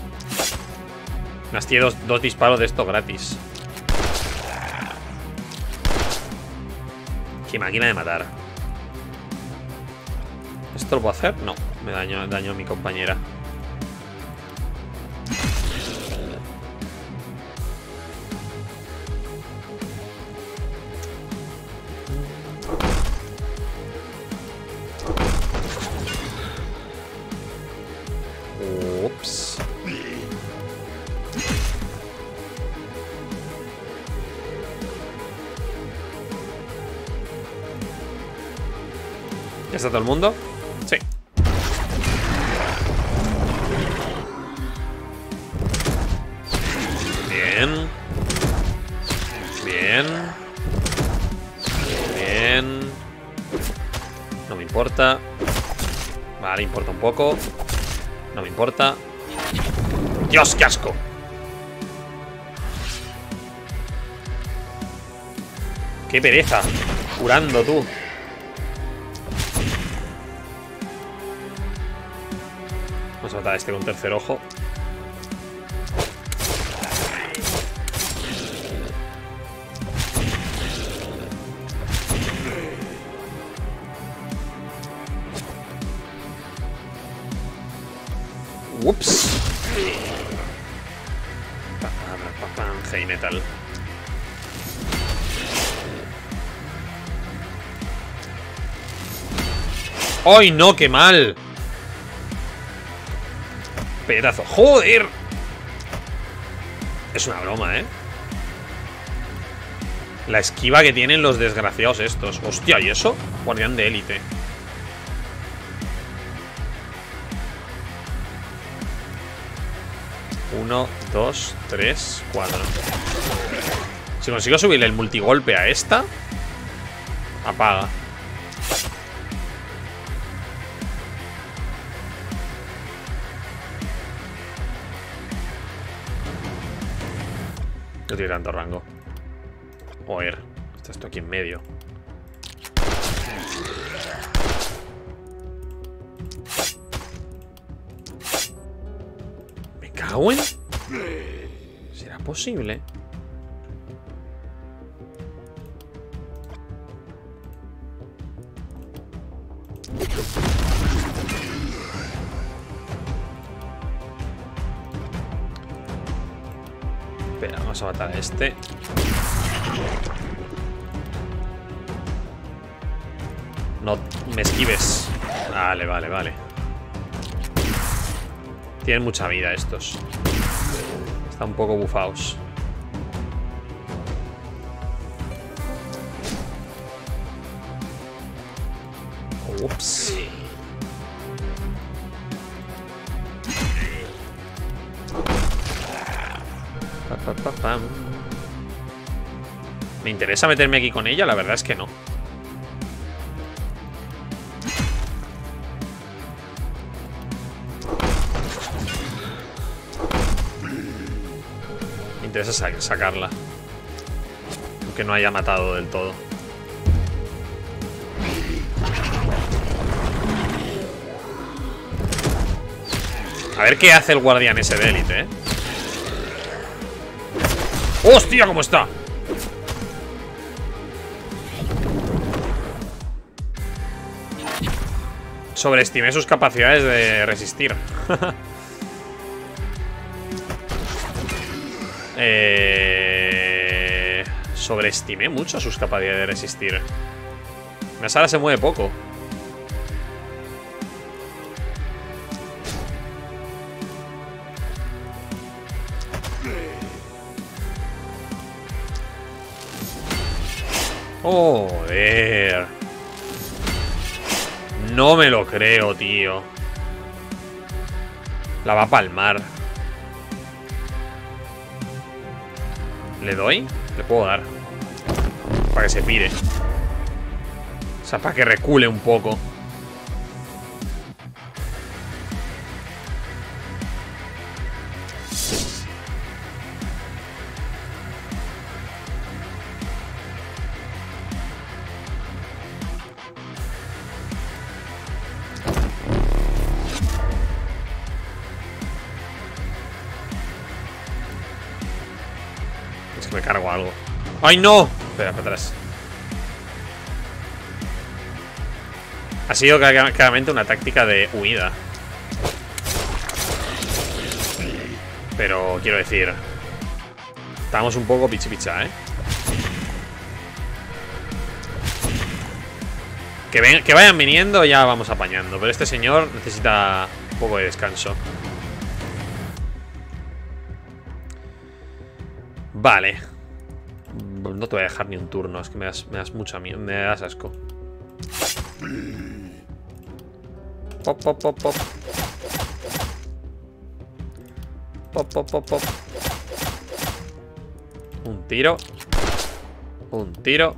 Me hastíe dos disparos de esto gratis. Qué máquina de matar. ¿Esto lo puedo hacer? No, me daño a mi compañera. Ups. ¿Ya está todo el mundo? Sí. Bien. Bien. Bien. No me importa. Vale, importa un poco. No me importa. ¡Dios, qué asco! ¡Qué pereza! Curando, tú. Vamos a matar a este con tercer ojo. Ups. Heavy metal. ¡Ay, no! ¡Qué mal! Pedazo. ¡Joder! Es una broma, ¿eh? La esquiva que tienen los desgraciados estos. Hostia, ¿y eso? Guardián de élite. Uno, dos, tres, cuatro. Si consigo subirle el multigolpe a esta, apaga. No tiene tanto rango. Joder, está esto aquí en medio. ¿Me cago en? ¿Será posible? Espera, vamos a matar a este. No me esquives. Vale, vale, vale. Tienen mucha vida estos. Están un poco bufados. Ups. ¿Me interesa meterme aquí con ella? La verdad es que no. Me interesa sacarla. Aunque no haya matado del todo. A ver qué hace el guardián ese de élite, ¿eh? ¡Hostia, cómo está! Sobreestimé sus capacidades de resistir. Sobreestimé mucho sus capacidades de resistir. Masara se mueve poco. Joder. No me lo creo, tío. La va a palmar. ¿Le doy? Le puedo dar. Para que se pire. O sea, para que recule un poco. Es que me cargo algo. ¡Ay, no! Espera, para atrás. Ha sido claramente una táctica de huida. Pero quiero decir, estamos un poco pichipicha, ¿eh? Que vayan viniendo, ya vamos apañando. Pero este señor necesita un poco de descanso. Vale. No te voy a dejar ni un turno. Es que me das mucha miedo. Me das asco. Pop, pop, pop, pop. Pop, pop, pop, pop. Un tiro. Un tiro.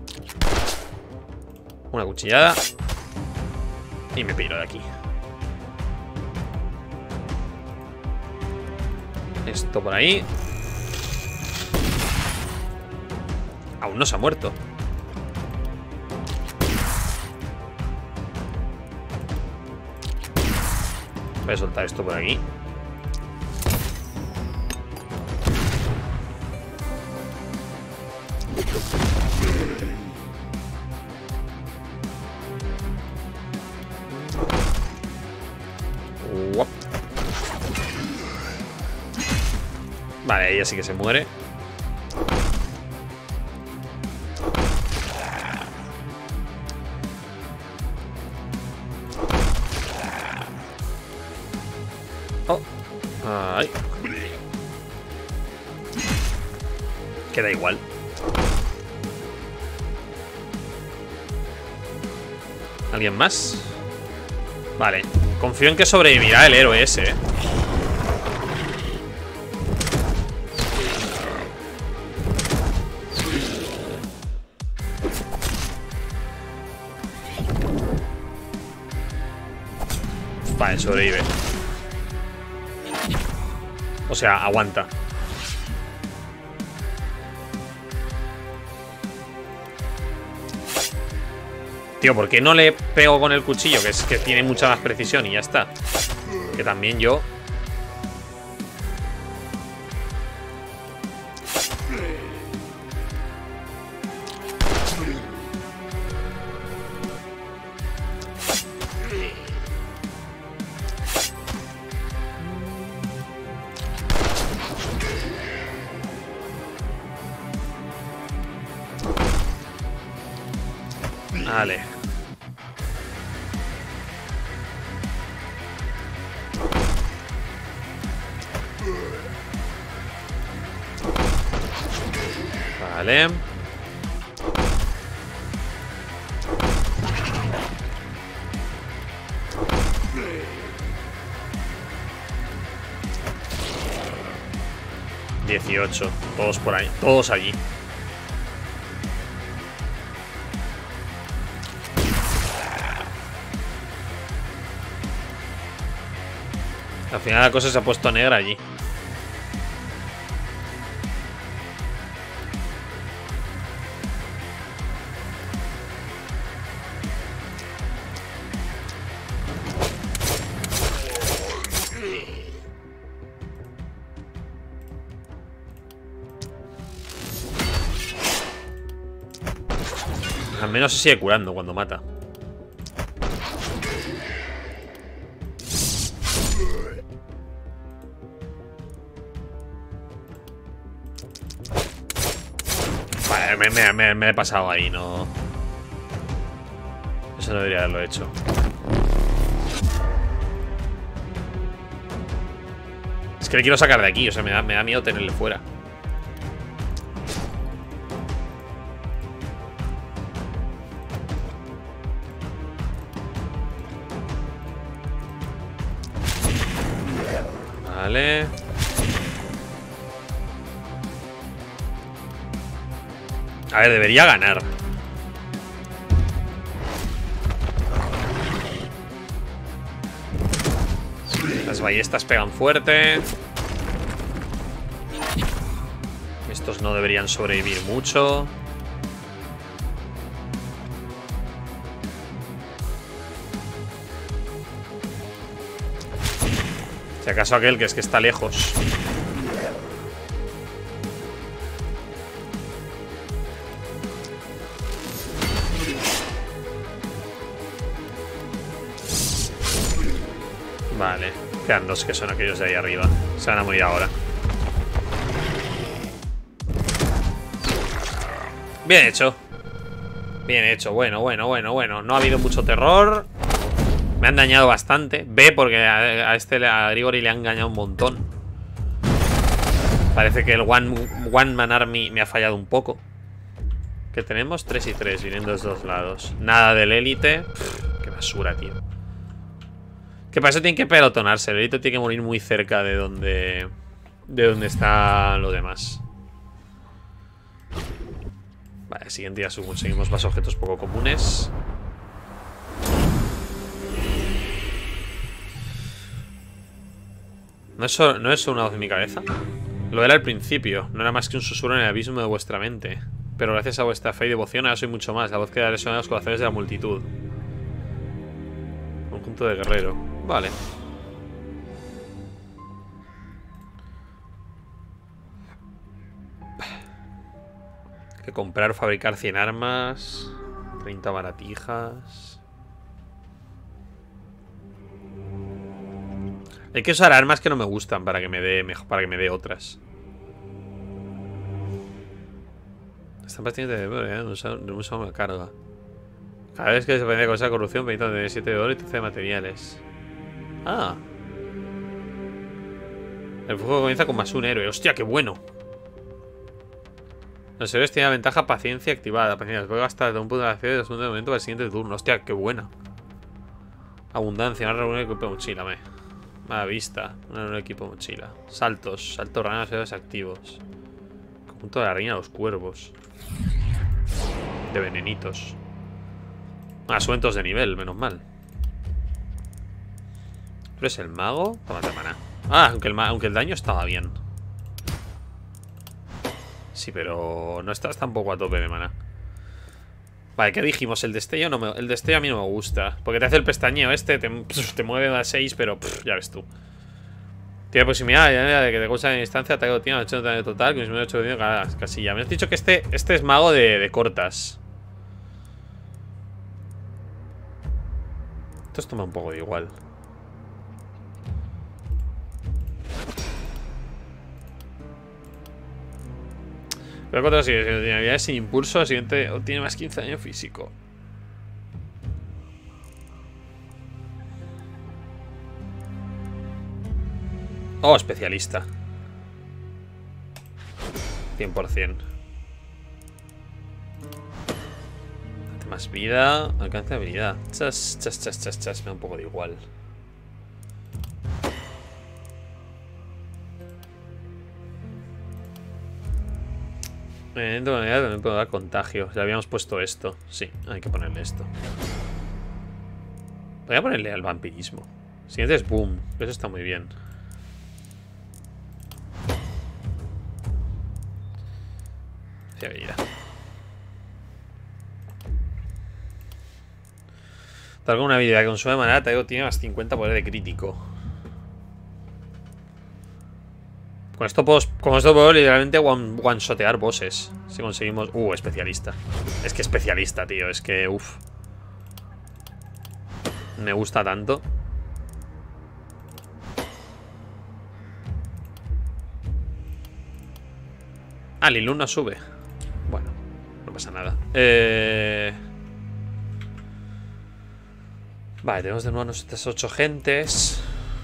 Una cuchillada. Y me piro de aquí. Esto por ahí. Aún no se ha muerto. Voy a soltar esto por aquí. Uop. Vale, ella sí que se muere. Oh. Ay. Queda igual. ¿Alguien más? Vale. Confío en que sobrevivirá el héroe ese, Vale, sobrevive. O sea, aguanta. Tío, ¿por qué no le pego con el cuchillo? Que es que tiene mucha más precisión y ya está. Que también yo... Vale. Vale. $18. Todos por ahí. Todos allí. Al final la cosa se ha puesto negra allí. Al menos se sigue curando cuando mata. Vale, me he pasado ahí, no. Eso no debería haberlo hecho. Es que le quiero sacar de aquí, o sea, me da miedo tenerle fuera. Vale. A ver, debería ganar. Las ballestas pegan fuerte. Estos no deberían sobrevivir mucho. Si acaso aquel que es que está lejos. Vale, quedan dos que son aquellos de ahí arriba. Se van a morir ahora. Bien hecho. Bien hecho, bueno. No ha habido mucho terror. Me han dañado bastante. B, porque a Grigori le han engañado un montón. Parece que el One Man Army me ha fallado un poco. ¿Qué tenemos? 3 y 3, viniendo de los dos lados. Nada del élite. Qué basura, tío. Que para eso tienen que pelotonarse. El élite tiene que morir muy cerca de donde están los demás. Vale, siguiente ya conseguimos más objetos poco comunes. ¿No es una voz en mi cabeza? Lo era al principio. No era más que un susurro en el abismo de vuestra mente. Pero gracias a vuestra fe y devoción ahora soy mucho más. La voz que resuena en los corazones de la multitud. Conjunto de guerrero. Vale. Que comprar o fabricar 100 armas. 30 baratijas. Hay que usar armas que no me gustan para que me dé mejor, para que me dé otras. Están pacientes de usar una carga. Cada vez que se puede causar corrupción, permite de 7 de oro y 13 de materiales. Ah. El fuego comienza con +1 héroe. ¡Hostia, qué bueno! Los héroes tienen la ventaja paciencia activada. Paciencia, puede gastar de un punto de acción y de segundo momento para el siguiente turno. ¡Hostia, qué buena! Abundancia, una reunión de equipo de mochila, Mala vista, un equipo de mochila. Saltos, saltos raros, héroes activos. Conjunto de la reina de los cuervos. De venenitos. Asuentos de nivel, menos mal. ¿Tú eres el mago? Tómate maná. Ah, aunque el daño estaba bien. Sí, pero no estás tampoco a tope de maná. Vale, ¿qué dijimos? El destello el destello a mí no me gusta. Porque te hace el pestañeo este, te mueve a 6, pero ya ves tú. Tiene proximidad de que te causa en distancia, ataque o tiene 80 de total, con 8 de cada casilla. Me has dicho que este es mago de cortas. Esto me da un poco de igual. Pero cuando sigue, tiene habilidades sin impulso, el siguiente tiene más 15 daño físico. Oh, especialista. 100%. Más vida, alcance de habilidad. Chas, me da un poco de igual. Dentro de la unidad también puedo dar contagio. Ya habíamos puesto esto. Sí, hay que ponerle esto. Voy a ponerle al vampirismo. Siguiente es boom. Eso está muy bien. Fiabilidad. Tal como una habilidad que consume maná, tiene más 50 poder de crítico. Con esto puedo literalmente one-shotear bosses. Si conseguimos... especialista. Es que especialista, tío. Es que, me gusta tanto. Ah, Lilun no sube. Bueno, no pasa nada. Vale, tenemos de nuevo nuestras 8 gentes.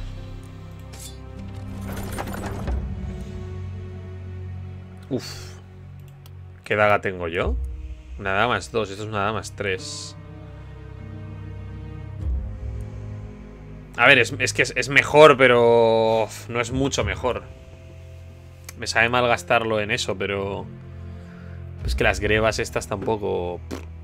¿Qué daga tengo yo? Una daga más 2, esto es una daga más 3. A ver, es que es mejor, pero no es mucho mejor. Me sabe mal gastarlo en eso, pero... Es que las grebas estas tampoco...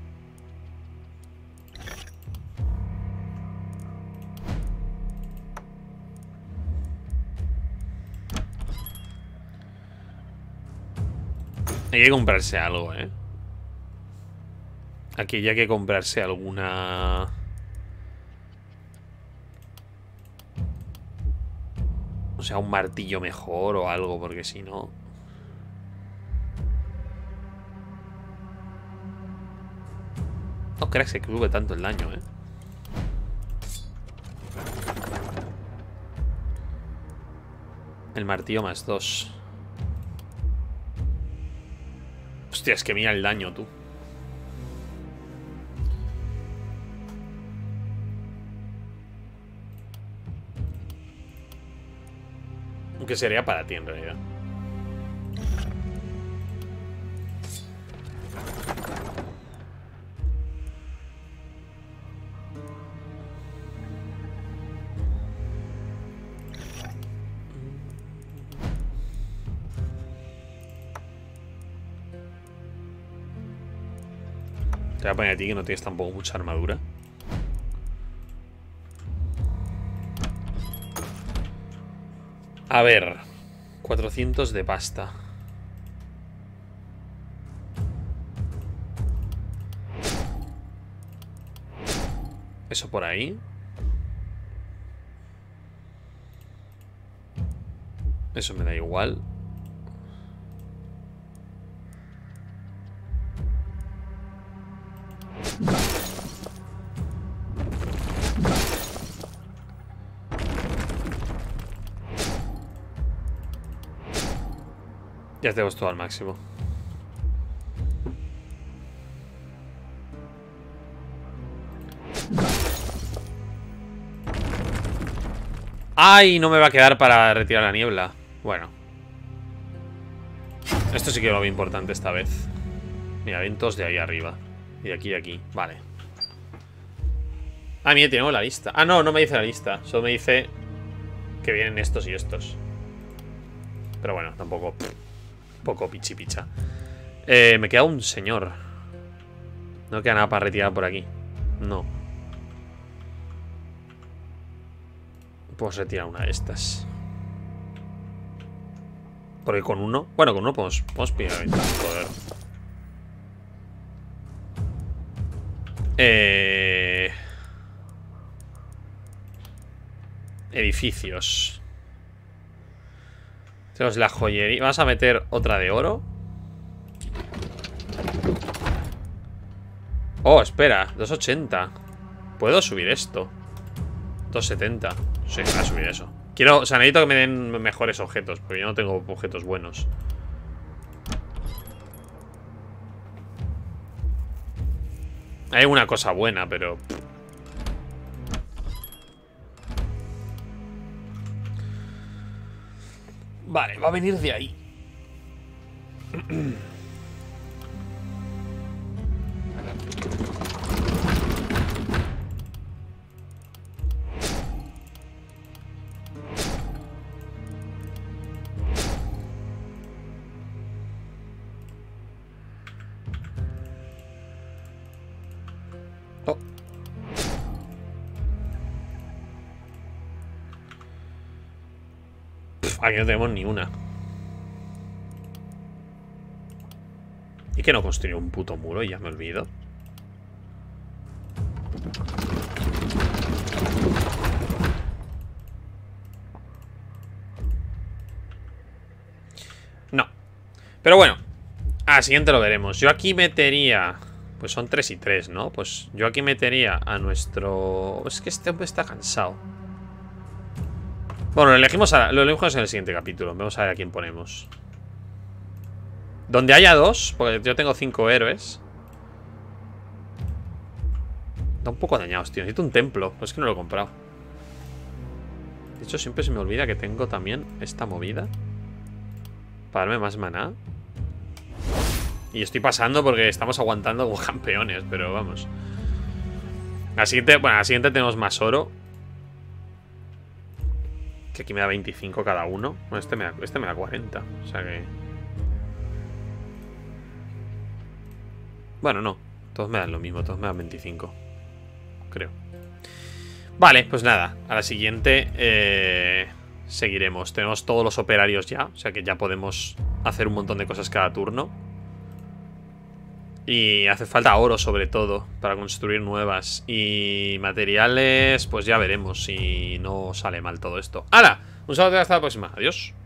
Hay que comprarse algo, Aquí ya hay que comprarse alguna... O sea, un martillo mejor o algo, porque si no... No creas que sube tanto el daño, El martillo más 2. Hostia, es que mira el daño, tú. Aunque sería para ti, en realidad. Te voy a poner a ti que no tienes tampoco mucha armadura. A ver, 400 de pasta. Eso por ahí. Eso me da igual. Ya tenemos todo al máximo. ¡Ay! No me va a quedar para retirar la niebla. Bueno. Esto sí que lo veo importante esta vez. Mira, vientos de ahí arriba. Y de aquí y aquí. Vale. Ah, mira, tenemos la lista. Ah, no, no me dice la lista. Solo me dice que vienen estos y estos. Pero bueno, tampoco... poco pichi picha. Me queda un señor. No queda nada para retirar por aquí. No. Pues retirar una de estas. Porque con uno... Bueno, con uno podemos pillar 25, a ver. Edificios. Tenemos la joyería. Vamos a meter otra de oro. Oh, espera, 280. ¿Puedo subir esto? 270. Sí, voy a subir eso. Quiero, o sea, necesito que me den mejores objetos, porque yo no tengo objetos buenos. Hay una cosa buena, pero... Vale, va a venir de ahí. Oh. Aquí no tenemos ni una. ¿Y que no construyó un puto muro? Y ya me olvido. No. Pero bueno, al siguiente lo veremos. Yo aquí metería... Pues son 3 y 3, ¿no? Pues yo aquí metería a nuestro... Es que este hombre está cansado. Bueno, lo elegimos en el siguiente capítulo. Vamos a ver a quién ponemos. Donde haya 2, porque yo tengo 5 héroes. Está un poco dañados, tío. Necesito un templo. Pues es que no lo he comprado. De hecho, siempre se me olvida que tengo también esta movida para darme más maná. Y estoy pasando porque estamos aguantando como campeones. Pero vamos. La siguiente, bueno, la siguiente tenemos más oro. Que aquí me da 25 cada uno. Bueno, este me da 40. O sea que... Bueno, no. Todos me dan lo mismo. Todos me dan 25. Creo. Vale, pues nada. A la siguiente seguiremos. Tenemos todos los operarios ya. O sea que ya podemos hacer un montón de cosas cada turno. Y hace falta oro sobre todo para construir nuevas. Y materiales, pues ya veremos si no sale mal todo esto. ¡Hala! Un saludo y hasta la próxima. Adiós.